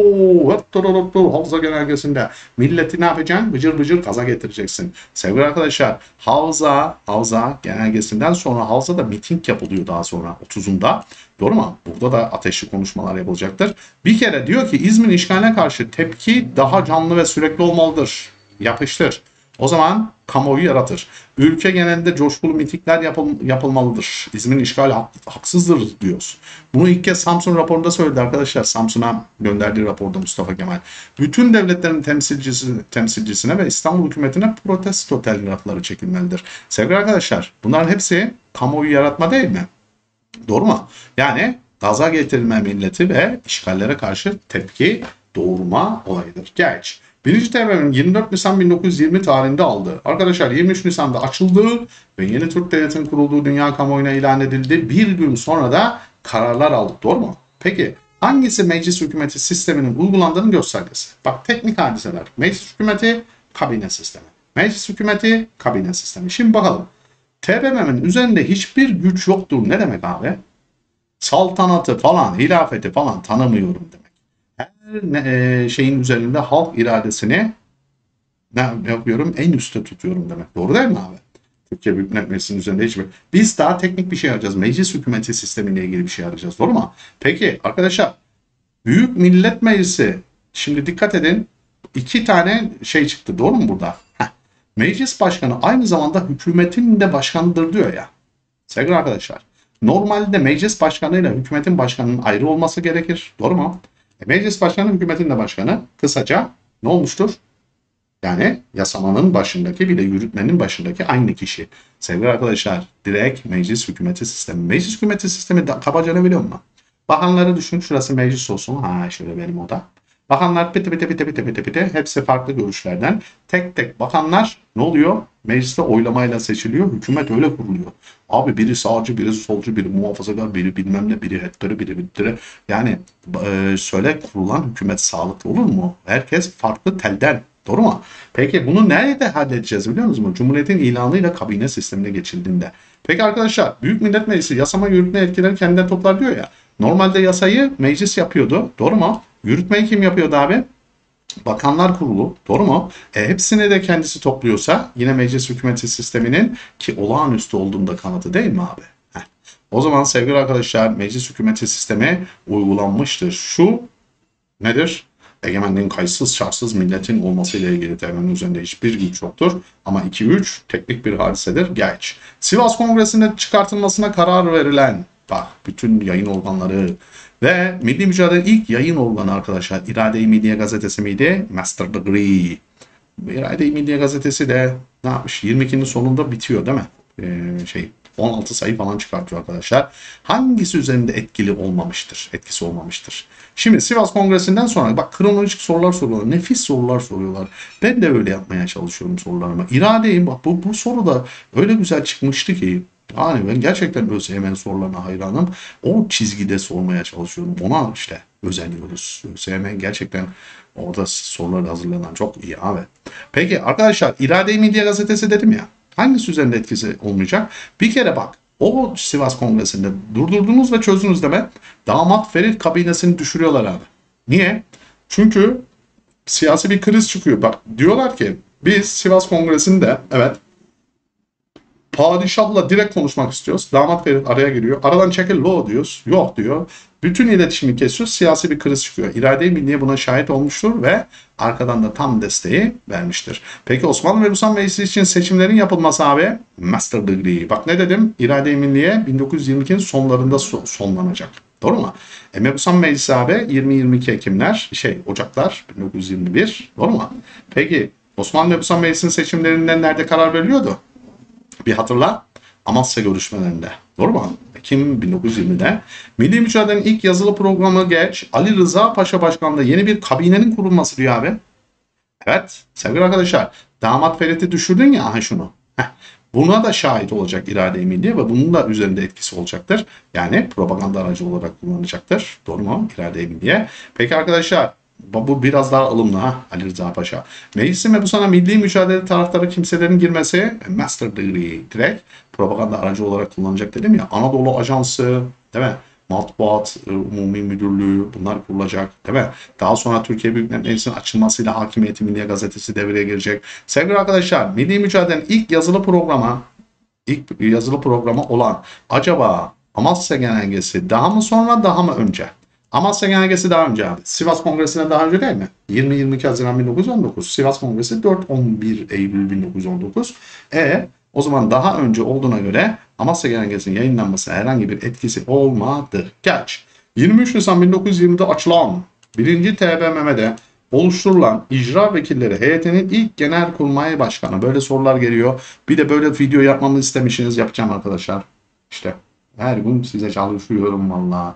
Oo, Havza Genelgesi'nde milleti ne yapacaksın? Bıcır bıcır gaza getireceksin. Sevgili arkadaşlar Havza, Havza Genelgesi'nden sonra Havza'da miting yapılıyor daha sonra otuz'unda. Doğru mu? Burada da ateşli konuşmalar yapılacaktır. Bir kere diyor ki İzmir işgaline karşı tepki daha canlı ve sürekli olmalıdır. Yapıştır. O zaman kamuoyu yaratır. Ülke genelinde coşkulu mitingler yapıl yapılmalıdır. İzmir'in işgali hak haksızdır diyoruz. Bunu ilk kez Samsun raporunda söyledi arkadaşlar. Samsun'a gönderdiği raporda Mustafa Kemal. Bütün devletlerin temsilcisi, temsilcisine ve İstanbul hükümetine protesto telgrafları çekilmelidir. Sevgili arkadaşlar bunların hepsi kamuoyu yaratma değil mi? Doğru mu? Yani gaza getirilme milleti ve işgallere karşı tepki doğurma olayıdır. Geç. Birinci T B M'nin yirmi dört Nisan bin dokuz yüz yirmi tarihinde aldığı, arkadaşlar yirmi üç Nisan'da açıldığı ve yeni Türk Devleti'nin kurulduğu dünya kamuoyuna ilan edildi. Bir gün sonra da kararlar aldık. Doğru mu? Peki hangisi meclis hükümeti sisteminin uygulandığının göstergesi? Bak teknik hadiseler. Meclis hükümeti, kabine sistemi. Meclis hükümeti, kabine sistemi. Şimdi bakalım. T B M'nin üzerinde hiçbir güç yoktur. Ne demek abi? Saltanatı falan, hilafeti falan tanımıyorum demek. Her şeyin üzerinde halk iradesini ne yapıyorum? En üstte tutuyorum demek. Doğru değil mi abi? Türkiye Büyük Millet Meclisi'nin üzerinde hiçbir. Biz daha teknik bir şey arayacağız. Meclis hükümeti sistemiyle ilgili bir şey arayacağız. Doğru mu? Peki arkadaşlar Büyük Millet Meclisi şimdi dikkat edin iki tane şey çıktı. Doğru mu burada? Heh. Meclis başkanı aynı zamanda hükümetin de başkanıdır diyor ya. Sevgili arkadaşlar normalde meclis başkanıyla hükümetin başkanının ayrı olması gerekir. Doğru mu? Meclis başkanı hükümetin de başkanı kısaca ne olmuştur? Yani yasamanın başındaki bir de yürütmenin başındaki aynı kişi. Sevgili arkadaşlar direkt meclis hükümeti sistemi. Meclis hükümeti sistemi kabaca ne biliyor musun? Bakanları düşün. Şurası meclis olsun. Ha şöyle benim oda. Bakanlar piti piti piti piti piti piti. Hepsi farklı görüşlerden. Tek tek bakanlar ne oluyor? Mecliste oylamayla seçiliyor. Hükümet öyle kuruluyor. Abi biri sağcı, biri solcu, biri muhafazakar, biri bilmem ne, biri hetleri, biri bitleri. Yani e, söyle kurulan hükümet sağlıklı olur mu? Herkes farklı telden. Doğru mu? Peki bunu nerede halledeceğiz biliyor musunuz? Cumhuriyetin ilanıyla kabine sistemine geçildiğinde. Peki arkadaşlar Büyük Millet Meclisi yasama yürütme etkileri kendinden toplar diyor ya. Normalde yasayı meclis yapıyordu. Doğru mu? Yürütmeyi kim yapıyordu abi? Bakanlar Kurulu. Doğru mu? E, hepsini de kendisi topluyorsa yine meclis hükümeti sisteminin ki olağanüstü olduğunda kanıtı değil mi abi? Heh. O zaman sevgili arkadaşlar meclis hükümeti sistemi uygulanmıştır. Şu nedir? Egemenliğin kayıtsız şartsız milletin olmasıyla ilgili temelin üzerinde hiçbir güç yoktur. Ama iki üç teknik bir hadisedir. Geç. Sivas Kongresi'nde çıkartılmasına karar verilen, bak bütün yayın organları ve Milli Mücadele ilk yayın organı arkadaşlar İrade-i Milliye Gazetesi miydi? Master Degree. İrade-i Milliye Gazetesi de ne yapmış? yirmi ikinin sonunda bitiyor değil mi? Ee, şey on altı sayı falan çıkartıyor arkadaşlar. Hangisi üzerinde etkili olmamıştır? Etkisi olmamıştır. Şimdi Sivas Kongresi'nden sonra bak kronolojik sorular soruyorlar. Nefis sorular soruyorlar. Ben de öyle yapmaya çalışıyorum sorularıma. İradeyim bak bu, bu soru da öyle güzel çıkmıştı ki. Yani ben gerçekten ÖSYM'nin sorularına hayranım. O çizgide sormaya çalışıyorum. Ona işte özeniyoruz. ÖSYM gerçekten orada soruları hazırlanan çok iyi abi. Peki arkadaşlar İrade-i Milliye Gazetesi dedim ya. Hangisi üzerinde etkisi olmayacak? Bir kere bak o Sivas Kongresi'nde durdurdunuz ve çözdünüz deme. Damat Ferit kabinesini düşürüyorlar abi. Niye? Çünkü siyasi bir kriz çıkıyor. Bak diyorlar ki biz Sivas Kongresi'nde evet padişahla direkt konuşmak istiyoruz. Damat Ferit araya giriyor. Aradan çekil lo diyoruz. Yok diyor. Bütün iletişimi kesiyoruz. Siyasi bir kriz çıkıyor. İrade-i Milliye buna şahit olmuştur ve arkadan da tam desteği vermiştir. Peki Osmanlı Mebusan Meclisi için seçimlerin yapılması abi Master Degree. Bak ne dedim? İrade-i Milliye bin dokuz yüz yirmi ikinin sonlarında sonlanacak. Doğru mu? E, Mebusan Meclisi abi yirmi yirmi iki Ekimler, şey Ocaklar bin dokuz yüz yirmi bir. Doğru mu? Peki Osmanlı Mebusan Meclisi'nin seçimlerinden nerede karar veriliyordu? Bir hatırla. Amasya görüşmelerinde. Doğru mu? Ekim bin dokuz yüz yirmide. Milli Mücadele'nin ilk yazılı programı geç. Ali Rıza Paşa Başkanlığı yeni bir kabinenin kurulması diyor abi. Evet. Sevgili arkadaşlar. Damat Ferit'i düşürdün ya aha şunu. Heh. Buna da şahit olacak irade-i milliye ve bunun da üzerinde etkisi olacaktır. Yani propaganda aracı olarak kullanacaktır. Doğru mu? İrade-i milliye. Peki arkadaşlar. Bu biraz daha ılımlı ha Ali Rıza Paşa. Meclisin ve bu sana milli mücadele taraftarı kimselerin girmesi Master Degree direkt propaganda aracı olarak kullanacak dedim ya. Anadolu Ajansı değil mi? Matbuat, Umumi Müdürlüğü bunlar kurulacak değil mi? Daha sonra Türkiye Büyük Millet Meclisi'nin açılmasıyla Hakimiyeti Milliye Gazetesi devreye girecek. Sevgili arkadaşlar milli mücadelenin ilk yazılı programı ilk yazılı programı olan acaba Amasya Genelgesi daha mı sonra daha mı önce? Amasya Genelgesi daha önce abi. Sivas Kongresi'ne daha önce değil mi? yirmi yirmi iki Haziran bin dokuz yüz on dokuz. Sivas Kongresi dört on bir Eylül bin dokuz yüz on dokuz. E o zaman daha önce olduğuna göre Amasya Genelgesi'nin yayınlanması herhangi bir etkisi olmadı. Geç. yirmi üç Nisan bin dokuz yüz yirmide açılan birinci. T B M M'de oluşturulan icra vekilleri heyetinin ilk genelkurmay başkanı. Böyle sorular geliyor. Bir de böyle video yapmamı istemişsiniz. Yapacağım arkadaşlar. İşte her gün size çalışıyorum vallahi.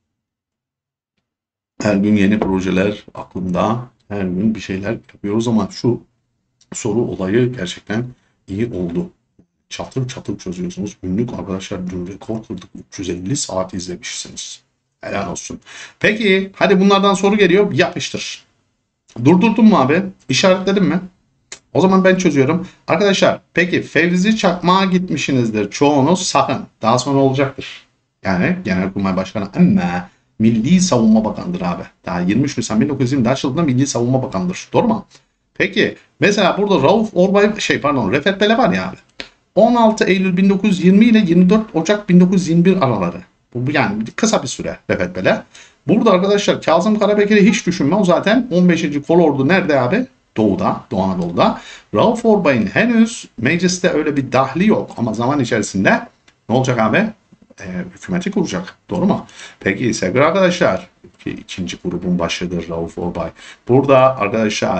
Her gün yeni projeler aklımda. Her gün bir şeyler yapıyoruz ama şu soru olayı gerçekten iyi oldu. Çatır çatır çözüyorsunuz. Günlük arkadaşlar dün rekor kırdık. üç yüz elli saat izlemişsiniz. Helal olsun. Peki hadi bunlardan soru geliyor. Yapıştır. Durdurdum mu abi? İşaretledim mi? O zaman ben çözüyorum. Arkadaşlar peki Fevzi Çakmak'a gitmişsinizdir. Çoğunuz sakın. Daha sonra olacaktır. Yani Genelkurmay Başkanı ama Milli Savunma Bakanı'dır abi. Daha yirmi üç Nisan bin dokuz yüz yirmide açıldığında Milli Savunma Bakanı'dır. Doğru mu? Peki mesela burada Rauf Orbay şey pardon Refet Bele var ya abi. on altı Eylül bin dokuz yüz yirmi ile yirmi dört Ocak bin dokuz yüz yirmi bir araları. Bu yani kısa bir süre Refet Bele. Burada arkadaşlar Kazım Karabekir'i hiç düşünme. O zaten on beşinci Kolordu nerede abi? Doğu'da, Doğu Anadolu'da. Rauf Orbay'ın henüz mecliste öyle bir dahli yok. Ama zaman içerisinde ne olacak abi? E, hükümeti kuracak. Doğru mu? Peki sevgili arkadaşlar ikinci grubun başıdır Rauf Orbay. Burada arkadaşlar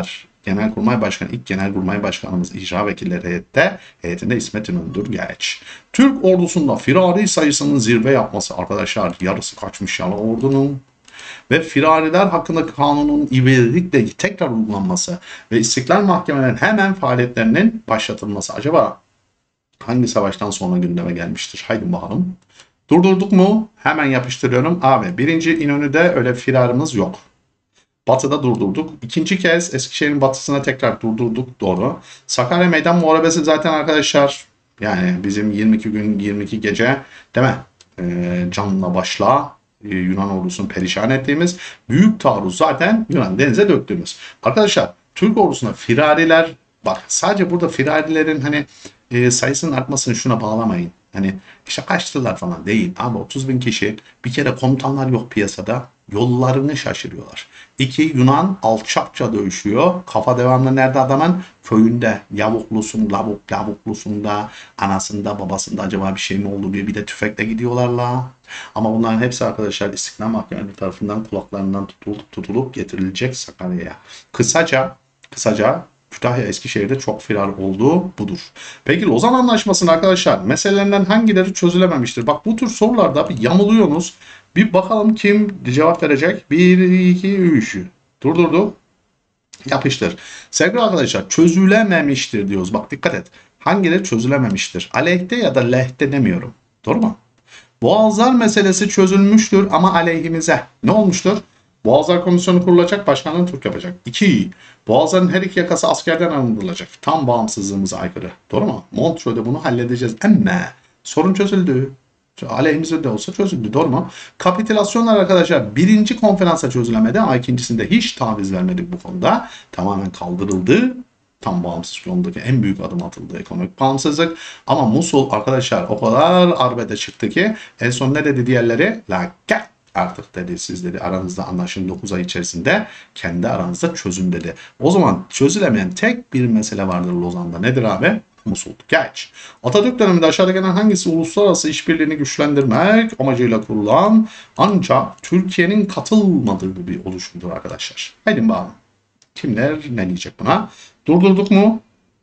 Genelkurmay Başkanı, ilk Genelkurmay Başkanımız icra vekilleri heyette, heyetinde İsmet İnönü'dür geç. Türk ordusunda firari sayısının zirve yapması arkadaşlar, yarısı kaçmış ya ordunun. Ve firariler hakkındaki kanunun ivedilikle tekrar uygulanması ve İstiklal Mahkemelerinin hemen faaliyetlerinin başlatılması acaba hangi savaştan sonra gündeme gelmiştir? Haydi bakalım. Durdurduk mu? Hemen yapıştırıyorum. Abi birinci İnönü'de öyle firarımız yok. Batı'da durdurduk. İkinci kez Eskişehir'in batısına tekrar durdurduk. Doğru. Sakarya Meydan Muharebesi zaten arkadaşlar yani bizim yirmi iki gün yirmi iki gece değil mi? Ee, canla başla e, Yunan ordusunu perişan ettiğimiz büyük taarruz zaten Yunan denize döktüğümüz. Arkadaşlar Türk ordusuna firariler bak sadece burada firarilerin hani e, sayısının artmasını şuna bağlamayın. Hani işte kaçtılar falan değil. Ama otuz bin kişi bir kere komutanlar yok piyasada. Yollarını şaşırıyorlar. İki Yunan alçakça dövüşüyor. Kafa devamlı nerede adamın? Köyünde. Yavuklusun, lavuk, lavuklusunda, anasında, babasında acaba bir şey mi oldu diye bir de tüfekle gidiyorlar la. Ama bunların hepsi arkadaşlar İstiklal Mahkemeleri tarafından kulaklarından tutulup tutulup getirilecek Sakarya'ya. Kısaca, kısaca Kütahya Eskişehir'de çok firar olduğu budur. Peki Lozan Anlaşması'nın arkadaşlar meselelerinden hangileri çözülememiştir? Bak bu tür sorularda bir yamuluyorsunuz. Bir bakalım kim cevap verecek? bir, iki, üç. Durdurduk. Yapıştır. Sevgili arkadaşlar çözülememiştir diyoruz. Bak dikkat et. Hangileri çözülememiştir? Aleyhte ya da lehte demiyorum. Doğru mu? Boğazlar meselesi çözülmüştür ama aleyhimize. Ne olmuştur? Boğazlar Komisyonu kurulacak, başkanlığını Türk yapacak. iki. Boğazların her iki yakası askerden arındırılacak. Tam bağımsızlığımıza aykırı. Doğru mu? Montreux'de bunu halledeceğiz. Ama sorun çözüldü. Aleyhimizde de olsa çözüldü. Doğru mu? Kapitülasyonlar arkadaşlar birinci konferansa çözülemedi ama ikincisinde hiç taviz vermedik bu konuda. Tamamen kaldırıldı. Tam bağımsız yolundaki en büyük adım atıldı ekonomik bağımsızlık. Ama Musul arkadaşlar o kadar arbede çıktı ki en son ne dedi diğerleri? La gel artık dedi siz dedi aranızda anlaşın dokuz ay içerisinde kendi aranızda çözün dedi. O zaman çözülemeyen tek bir mesele vardır Lozan'da. Nedir abi? Musul. Geç. Atatürk döneminde aşağıda gelen hangisi uluslararası işbirliğini güçlendirmek amacıyla kurulan ancak Türkiye'nin katılmadığı bir oluşumdur arkadaşlar. Haydi bakalım. Kimler ne diyecek buna? Durdurduk mu?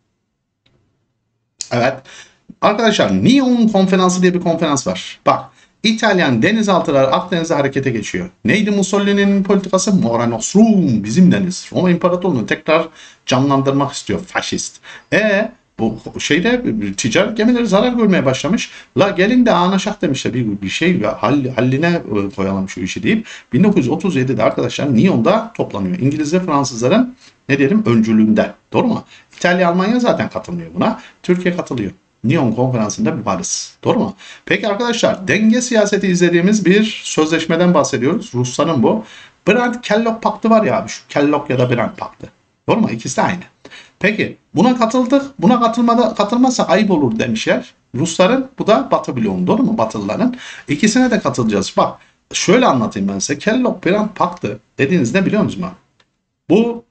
Evet. Arkadaşlar Neon Konferansı diye bir konferans var. Bak İtalyan denizaltılar Akdeniz'de harekete geçiyor. Neydi Mussolini'nin politikası? Mare Nostrum, bizim deniz. Roma İmparatorluğu'nu tekrar canlandırmak istiyor faşist. E bu şeyde ticaret gemileri zarar görmeye başlamış. La gelin de anlaşak demişler bir, bir şey halline koyalım şu işi deyip bin dokuz yüz otuz yedide arkadaşlar Neon'da toplanıyor. İngilizler Fransızların ne diyelim öncülüğünde. Doğru mu? İtalya Almanya zaten katılmıyor buna. Türkiye katılıyor. Neon konferansında bir varız. Doğru mu? Peki arkadaşlar denge siyaseti izlediğimiz bir sözleşmeden bahsediyoruz. Rusların bu. Brand-Kellogg paktı var ya abi. Şu Kellogg ya da Brand paktı. Doğru mu? İkisi de aynı. Peki buna katıldık. Buna katılmada, katılmazsak ayıp olur demişler. Rusların bu da Batı bloğunun. Doğru mu? Batılıların. İkisine de katılacağız. Bak şöyle anlatayım ben size. Kellogg-Brand paktı dediğiniz ne biliyor musunuz? Bu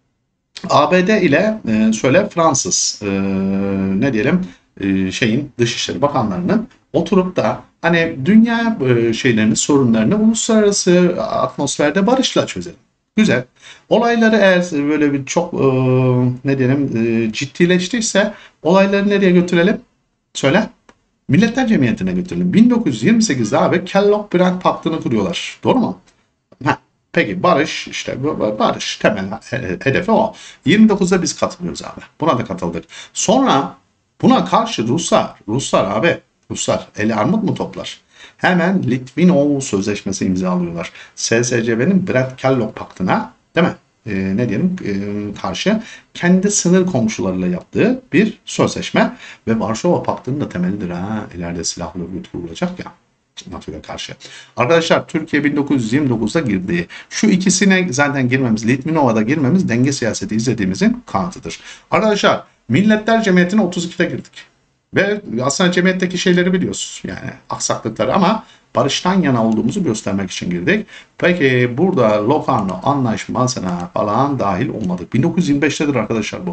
A B D ile e, şöyle Fransız e, ne diyelim e, şeyin Dışişleri Bakanlarının oturup da hani dünya e, şeylerini sorunlarını uluslararası atmosferde barışla çözelim. Güzel. Olayları eğer böyle bir çok e, ne diyelim e, ciddileştiyse olayları nereye götürelim? Söyle. Milletler Cemiyeti'ne götürelim. bin dokuz yüz yirmi sekizde abi Kellogg-Briand Paktı'nı kuruyorlar. Doğru mu? Ha. Peki barış işte barış temel hedefi o. yirmi dokuzda biz katılıyoruz abi. Buna da katıldık. Sonra buna karşı Ruslar, Ruslar abi Ruslar eli armut mu toplar? Hemen Litvinov Sözleşmesi imzalıyorlar. S S C B'nin Brand-Kellogg Paktı'na değil mi? Ee, ne diyelim e, karşı kendi sınır komşularıyla yaptığı bir sözleşme ve Varşova Paktı'nın da temelidir ha. İleride silahlı örgüt kurulacak ya. NATO'ya karşı. Arkadaşlar Türkiye bin dokuz yüz yirmi dokuzda girdi. Şu ikisine zaten girmemiz, Litvinov'a da girmemiz denge siyaseti izlediğimizin kanıtıdır. Arkadaşlar Milletler Cemiyeti'ne otuz ikide girdik. Ve aslında cemiyetteki şeyleri biliyoruz. Yani aksaklıkları ama barıştan yana olduğumuzu göstermek için girdik. Peki burada Locarno Anlaşması'na falan dahil olmadık. bin dokuz yüz yirmi beştedir arkadaşlar bu.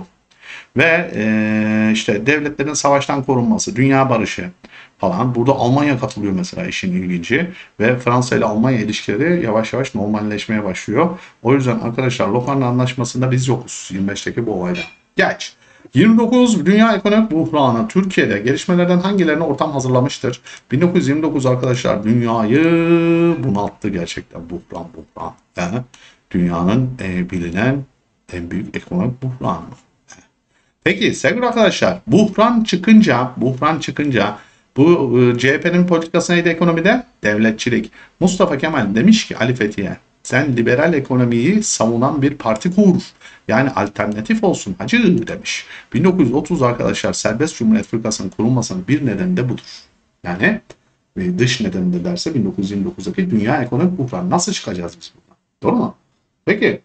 Ve e, işte devletlerin savaştan korunması, dünya barışı falan. Burada Almanya katılıyor mesela, işin ilginci. Ve Fransa ile Almanya ilişkileri yavaş yavaş normalleşmeye başlıyor. O yüzden arkadaşlar Locarno Anlaşması'nda biz yokuz yirmi beşteki bu olayda. Geç. yirmi dokuz Dünya Ekonomik Buhranı Türkiye'de gelişmelerden hangilerine ortam hazırlamıştır? bin dokuz yüz yirmi dokuz arkadaşlar dünyayı bunalttı gerçekten, buhran buhran. Yani dünyanın e, bilinen en büyük ekonomik buhranı. Peki sevgili arkadaşlar, buhran çıkınca, buhran çıkınca bu e, C H P'nin politikası neydi ekonomide? Devletçilik. Mustafa Kemal demiş ki Ali Fethi'ye, sen liberal ekonomiyi savunan bir parti kur. Yani alternatif olsun hacı demiş. bin dokuz yüz otuz arkadaşlar Serbest Cumhuriyet Fırkası'nın kurulmasının bir nedeni de budur. Yani e, dış nedeni de derse bin dokuz yüz yirmi dokuzdaki dünya ekonomik buhran. Nasıl çıkacağız biz buradan? Doğru mu? Peki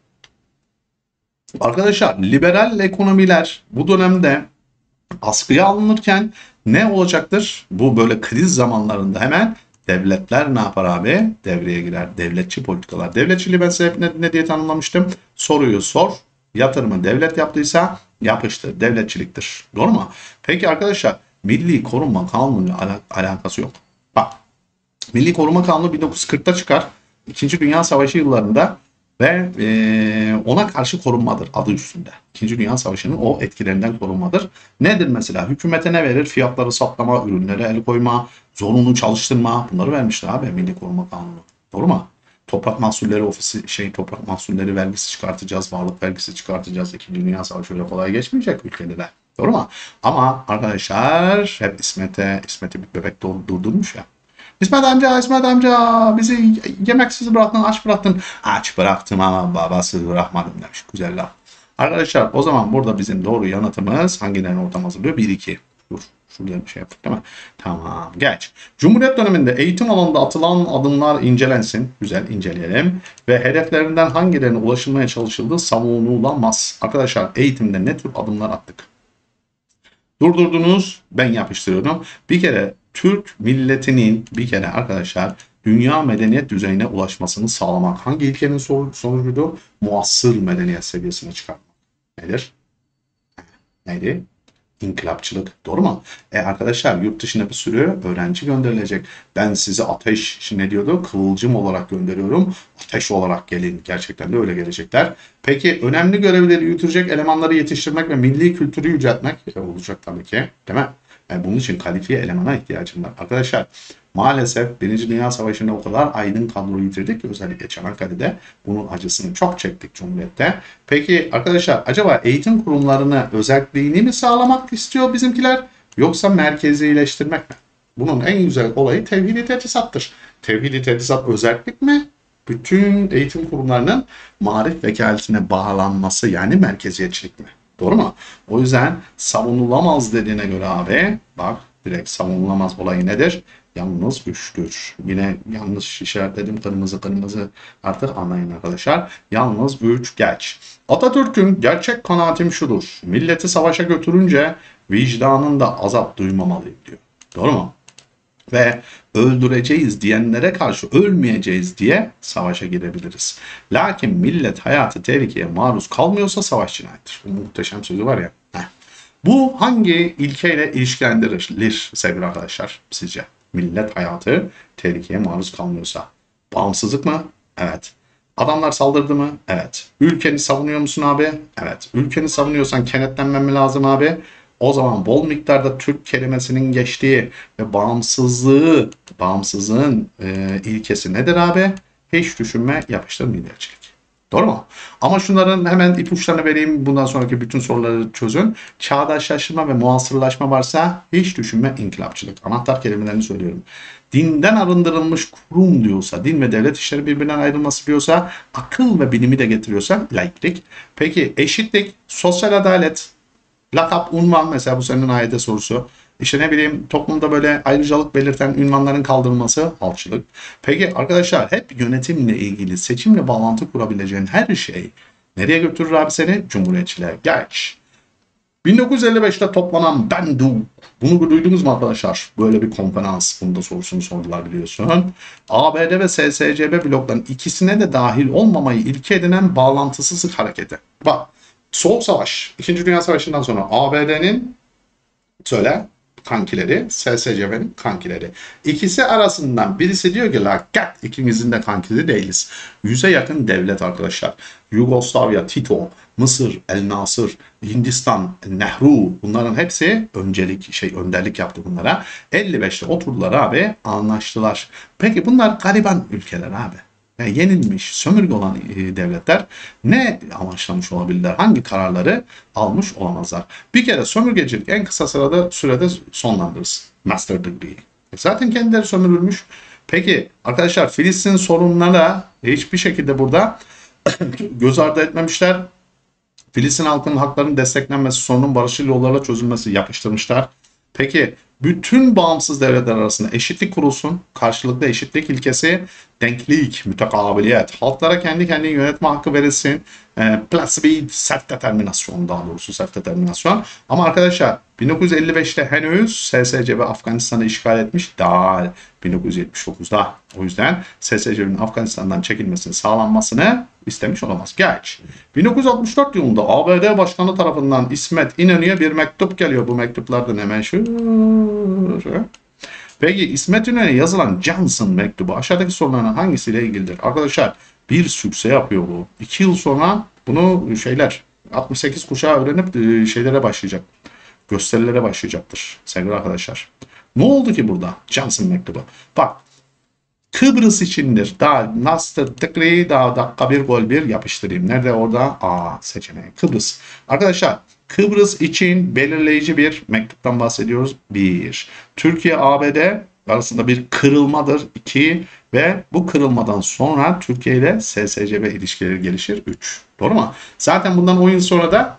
arkadaşlar liberal ekonomiler bu dönemde askıya alınırken ne olacaktır? Bu böyle kriz zamanlarında hemen devletler ne yapar abi? Devreye girer. Devletçi politikalar. Devletçiliği ben size hep ne, ne diye tanımlamıştım? Soruyu sor. Yatırımı devlet yaptıysa yapıştır. Devletçiliktir. Doğru mu? Peki arkadaşlar Milli Koruma Kanunu ala alakası yok. Bak. Milli Koruma Kanunu bin dokuz yüz kırkta çıkar. İkinci Dünya Savaşı yıllarında ve e, ona karşı korunmadır adı üstünde. İkinci Dünya Savaşı'nın o etkilerinden korunmadır. Nedir mesela? Hükümete ne verir? Fiyatları saplama, ürünlere el koyma, zorunlu çalıştırma. Bunları vermişler abi Milli Koruma Kanunu. Doğru mu? Toprak mahsulleri ofisi, şey toprak mahsulleri vergisi çıkartacağız, varlık vergisi çıkartacağız. İkinci Dünya Savaşı öyle kolay geçmeyecek ülkelere. Doğru mu? Ama arkadaşlar hep İsmet'e, İsmet'i bir bebek durdurmuş ya. İsmet amca, İsmet amca bizi yemeksiz bıraktın, aç bıraktın. Aç bıraktım ama babasız bırakmadım demiş. Güzel laf. Arkadaşlar o zaman burada bizim doğru yanıtımız hangilerinin ortam hazırlıyor? bir iki. Dur. Şurada bir şey yaptık değil mi? Tamam. Geç. Cumhuriyet döneminde eğitim alanında atılan adımlar incelensin. Güzel inceleyelim. Ve hedeflerinden hangilerine ulaşılmaya çalışıldığı savunulamaz. Arkadaşlar eğitimde ne tür adımlar attık? Durdurdunuz, ben yapıştırıyorum. Bir kere Türk milletinin bir kere arkadaşlar dünya medeniyet düzeyine ulaşmasını sağlamak hangi ilkenin sonucuydu? Muasır medeniyet seviyesine çıkarmak. Nedir? Neydi? İnkılapçılık. Doğru mu? E arkadaşlar yurt dışına bir sürü öğrenci gönderilecek. Ben sizi ateş ne diyordu? Kıvılcım olarak gönderiyorum. Ateş olarak gelin. Gerçekten de öyle gelecekler. Peki önemli görevleri yürütecek elemanları yetiştirmek ve milli kültürü yüceltmek e, olacak tabii ki. Değil mi? Yani bunun için kalifiye elemana ihtiyacım var. Arkadaşlar maalesef Birinci Dünya Savaşı'nda o kadar aydın kadro yitirdik ki özellikle Çanakkale'de bunun acısını çok çektik Cumhuriyet'te. Peki arkadaşlar acaba eğitim kurumlarını özelliğini mi sağlamak istiyor bizimkiler yoksa merkezileştirmek mi? Bunun en güzel olayı tevhid-i tedrisattır. Tevhid-i tedrisat özellik mi? Bütün eğitim kurumlarının marif vekaletine bağlanması yani merkeziyetçilik mi? Doğru mu? O yüzden savunulamaz dediğine göre abi bak direkt savunulamaz olayı nedir? Yalnız üçtür. Yine yanlış işaretledim kırmızı kırmızı artık anlayın arkadaşlar. Yalnız üç geç. Atatürk'ün gerçek kanaatim şudur. Milleti savaşa götürünce vicdanında azap duymamalıyım diyor. Doğru mu? Ve öldüreceğiz diyenlere karşı ölmeyeceğiz diye savaşa girebiliriz. Lakin millet hayatı tehlikeye maruz kalmıyorsa savaş cinayettir. Bu muhteşem sözü var ya. Heh. Bu hangi ilkeyle ilişkilendirilir sevgili arkadaşlar sizce? Millet hayatı tehlikeye maruz kalmıyorsa. Bağımsızlık mı? Evet. Adamlar saldırdı mı? Evet. Ülkeni savunuyor musun abi? Evet. Ülkeni savunuyorsan kenetlenmen mi lazım abi? O zaman bol miktarda Türk kelimesinin geçtiği ve bağımsızlığı, bağımsızlığın e, ilkesi nedir abi? Hiç düşünme, yapıştır milliyetçilik. Doğru mu? Ama şunların hemen ipuçlarını vereyim. Bundan sonraki bütün soruları çözün. Çağdaşlaşma ve muasırlaşma varsa hiç düşünme, inkılapçılık. Anahtar kelimelerini söylüyorum. Dinden arındırılmış kurum diyorsa, din ve devlet işleri birbirinden ayrılması diyorsa, akıl ve bilimi de getiriyorsa laiklik. Peki eşitlik, sosyal adalet, lakap, unvan mesela bu senin A Y T sorusu. İşte ne bileyim toplumda böyle ayrıcalık belirten ünvanların kaldırılması halkçılık. Peki arkadaşlar hep yönetimle ilgili seçimle bağlantı kurabileceğin her şey nereye götürür abi seni? Cumhuriyetçiliğe. Geç. bin dokuz yüz elli beşte toplanan Bendu. Bunu duydunuz mu arkadaşlar? Böyle bir konferans. Bunu da sorusunu sordular biliyorsun. A B D ve S S C B bloklarının ikisine de dahil olmamayı ilke edinen bağlantısızlık hareketi. Bak. Soğuk Savaş, İkinci Dünya Savaşı'ndan sonra A B D'nin söyle kankileri, S S C B'nin kankileri. İkisi arasından birisi diyor ki la kat ikimizin de kankili değiliz. Yüze yakın devlet arkadaşlar. Yugoslavya, Tito, Mısır, El Nasır, Hindistan, Nehru, bunların hepsi öncelik şey önderlik yaptı bunlara. elli beşte oturdular abi, anlaştılar. Peki bunlar gariban ülkeler abi. Yani yenilmiş, sömürge olan e, devletler ne amaçlamış olabilirler? Hangi kararları almış olamazlar? Bir kere sömürgecilik en kısa sırada sürede sonlandırırız. Master degree. E zaten kendileri sömürülmüş. Peki arkadaşlar Filistin sorunlara hiçbir şekilde burada göz ardı etmemişler. Filistin halkının haklarının desteklenmesi, sorunun barışçıl yollarla çözülmesi yapıştırmışlar. Peki bütün bağımsız devletler arasında eşitlik kurulsun, karşılıklı eşitlik ilkesi, denklik, mütekabiliyet, halklara kendi kendini yönetme hakkı verilsin, e, plasbi self determinasyon daha doğrusu self determinasyon. Ama arkadaşlar bin dokuz yüz elli beşte henüz S S C B Afganistan'ı işgal etmiş daha bin dokuz yüz yetmiş dokuzda. O yüzden S S C B'nin Afganistan'dan çekilmesinin sağlanmasını istemiş olamaz. Geç. bin dokuz yüz altmış dört yılında A B D Başkanı tarafından İsmet İnönü'ye bir mektup geliyor. Bu mektuplardan hemen şu. Peki İsmet İnönü'ye yazılan Johnson mektubu aşağıdaki sorulardan hangisiyle ilgilidir? Arkadaşlar bir sükse yapıyor bu. İki yıl sonra bunu şeyler altmış sekiz kuşağı öğrenip şeylere başlayacak. Gösterilere başlayacaktır sevgili arkadaşlar. Ne oldu ki burada? Johnson mektubu. Bak Kıbrıs içindir. Daha master degree daha dakika bir gol bir yapıştırayım. Nerede orada? A seçeneği. Kıbrıs. Arkadaşlar Kıbrıs için belirleyici bir mektuptan bahsediyoruz. Bir. Türkiye A B D arasında bir kırılmadır. İki. Ve bu kırılmadan sonra Türkiye ile S S C B ilişkileri gelişir. Üç. Doğru mu? Zaten bundan on yıl sonra da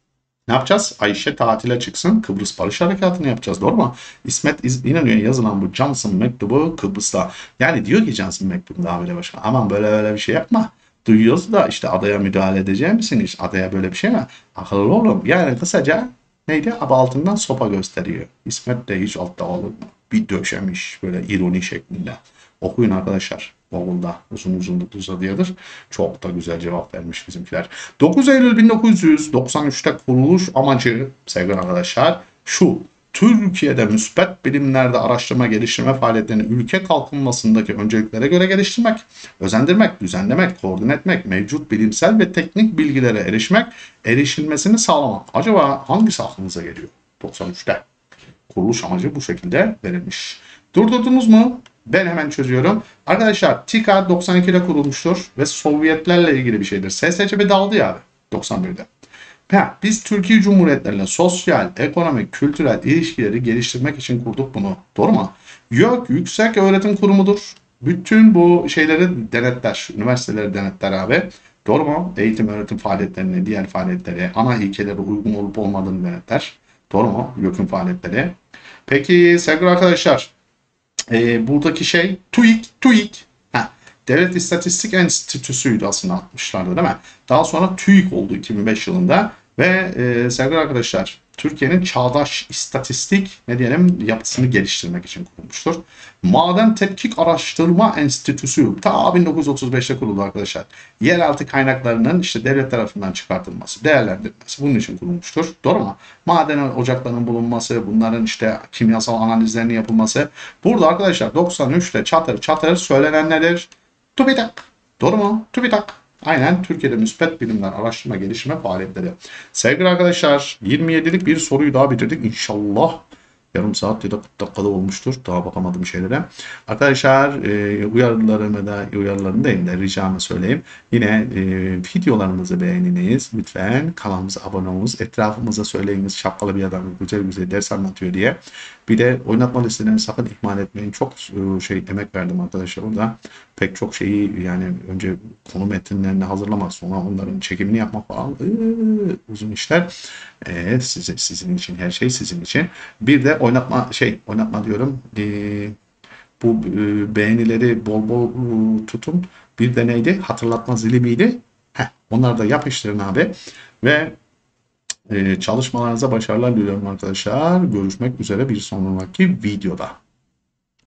ne yapacağız? Ayşe tatile çıksın. Kıbrıs Barış Harekatı'nı yapacağız. Doğru mu? İsmet İnönü'ye yazılan bu Johnson mektubu Kıbrıs'ta. Yani diyor ki Johnson mektubunda A B D Başkanı aman böyle böyle bir şey yapma. Duyuyoruz da işte adaya müdahale edeceğim misin? İşte adaya böyle bir şey mi? Akıllı olun. Yani kısaca neydi? Aba altından sopa gösteriyor. İsmet de hiç altta olur mu? Bir döşemiş böyle ironi şeklinde. Okuyun arkadaşlar. Google'da uzun uzun uzadıyadır. Çok da güzel cevap vermiş bizimkiler. dokuz Eylül bin dokuz yüz doksan üçte kuruluş amacı sevgili arkadaşlar şu. Türkiye'de müspet bilimlerde araştırma geliştirme faaliyetlerini ülke kalkınmasındaki önceliklere göre geliştirmek, özendirmek, düzenlemek, koordine etmek, mevcut bilimsel ve teknik bilgilere erişmek, erişilmesini sağlamak. Acaba hangisi aklınıza geliyor? doksan üçte. Kuruluş amacı bu şekilde verilmiş. Durdurdunuz mu? Ben hemen çözüyorum. Arkadaşlar TİKA doksan ikide kurulmuştur ve Sovyetlerle ilgili bir şeydir. S S C B dağıldı ya abi doksan birde. Ha, biz Türkiye Cumhuriyetleri'yle sosyal, ekonomik, kültürel ilişkileri geliştirmek için kurduk bunu. Doğru mu? YÖK Yüksek Öğretim Kurumu'dur. Bütün bu şeyleri denetler. Üniversiteleri denetler abi. Doğru mu? Eğitim, öğretim faaliyetlerini, diğer faaliyetleri, ana ilkelere uygun olup olmadığını denetler. Doğru mu? YÖK'ün faaliyetleri. Peki sevgili arkadaşlar, e, buradaki şey TÜİK, TÜİK. Heh, Devlet İstatistik Enstitüsü'ydü aslında altmışlarda değil mi? Daha sonra TÜİK oldu iki bin beş yılında ve e, sevgili arkadaşlar Türkiye'nin çağdaş istatistik ne diyelim yapısını geliştirmek için kurulmuştur. Maden Tetkik Araştırma Enstitüsü ta bin dokuz yüz otuz beşte kuruldu arkadaşlar. Yeraltı kaynaklarının işte devlet tarafından çıkartılması, değerlendirilmesi bunun için kurulmuştur. Doğru mu? Maden ocaklarının bulunması, bunların işte kimyasal analizlerinin yapılması. Burada arkadaşlar doksan üçte çatır çatır söylenen nedir? TÜBİTAK. Doğru mu? TÜBİTAK. Aynen Türkiye'de müspet bilimler, araştırma, gelişme faaliyetleri. Sevgili arkadaşlar yirmi yedilik bir soruyu daha bitirdik. İnşallah yarım saat ya da kırk dakikada olmuştur. Daha bakamadım şeylere. Arkadaşlar e, uyarılarımı da uyarılarını değil de ricamı söyleyeyim. Yine e, videolarımızı beğeniniz. Lütfen kanalımıza abone olunuz. Etrafımıza söyleyiniz. Şapkalı bir adam güzel güzel ders anlatıyor diye. Bir de oynatma listelerini sakın ihmal etmeyin. Çok e, şey emek verdim arkadaşlar orada. Pek çok şeyi yani önce konu metinlerini hazırlamak sonra onların çekimini yapmak falan ıı, uzun işler. Ee, size, sizin için her şey sizin için. Bir de oynatma şey oynatma diyorum. Ee, bu e, beğenileri bol bol e, tutun. Bir de neydi? Hatırlatma zili miydi? Heh, onları da yapıştırın abi. Ve e, çalışmalarınıza başarılar diliyorum arkadaşlar. Görüşmek üzere bir sonraki videoda.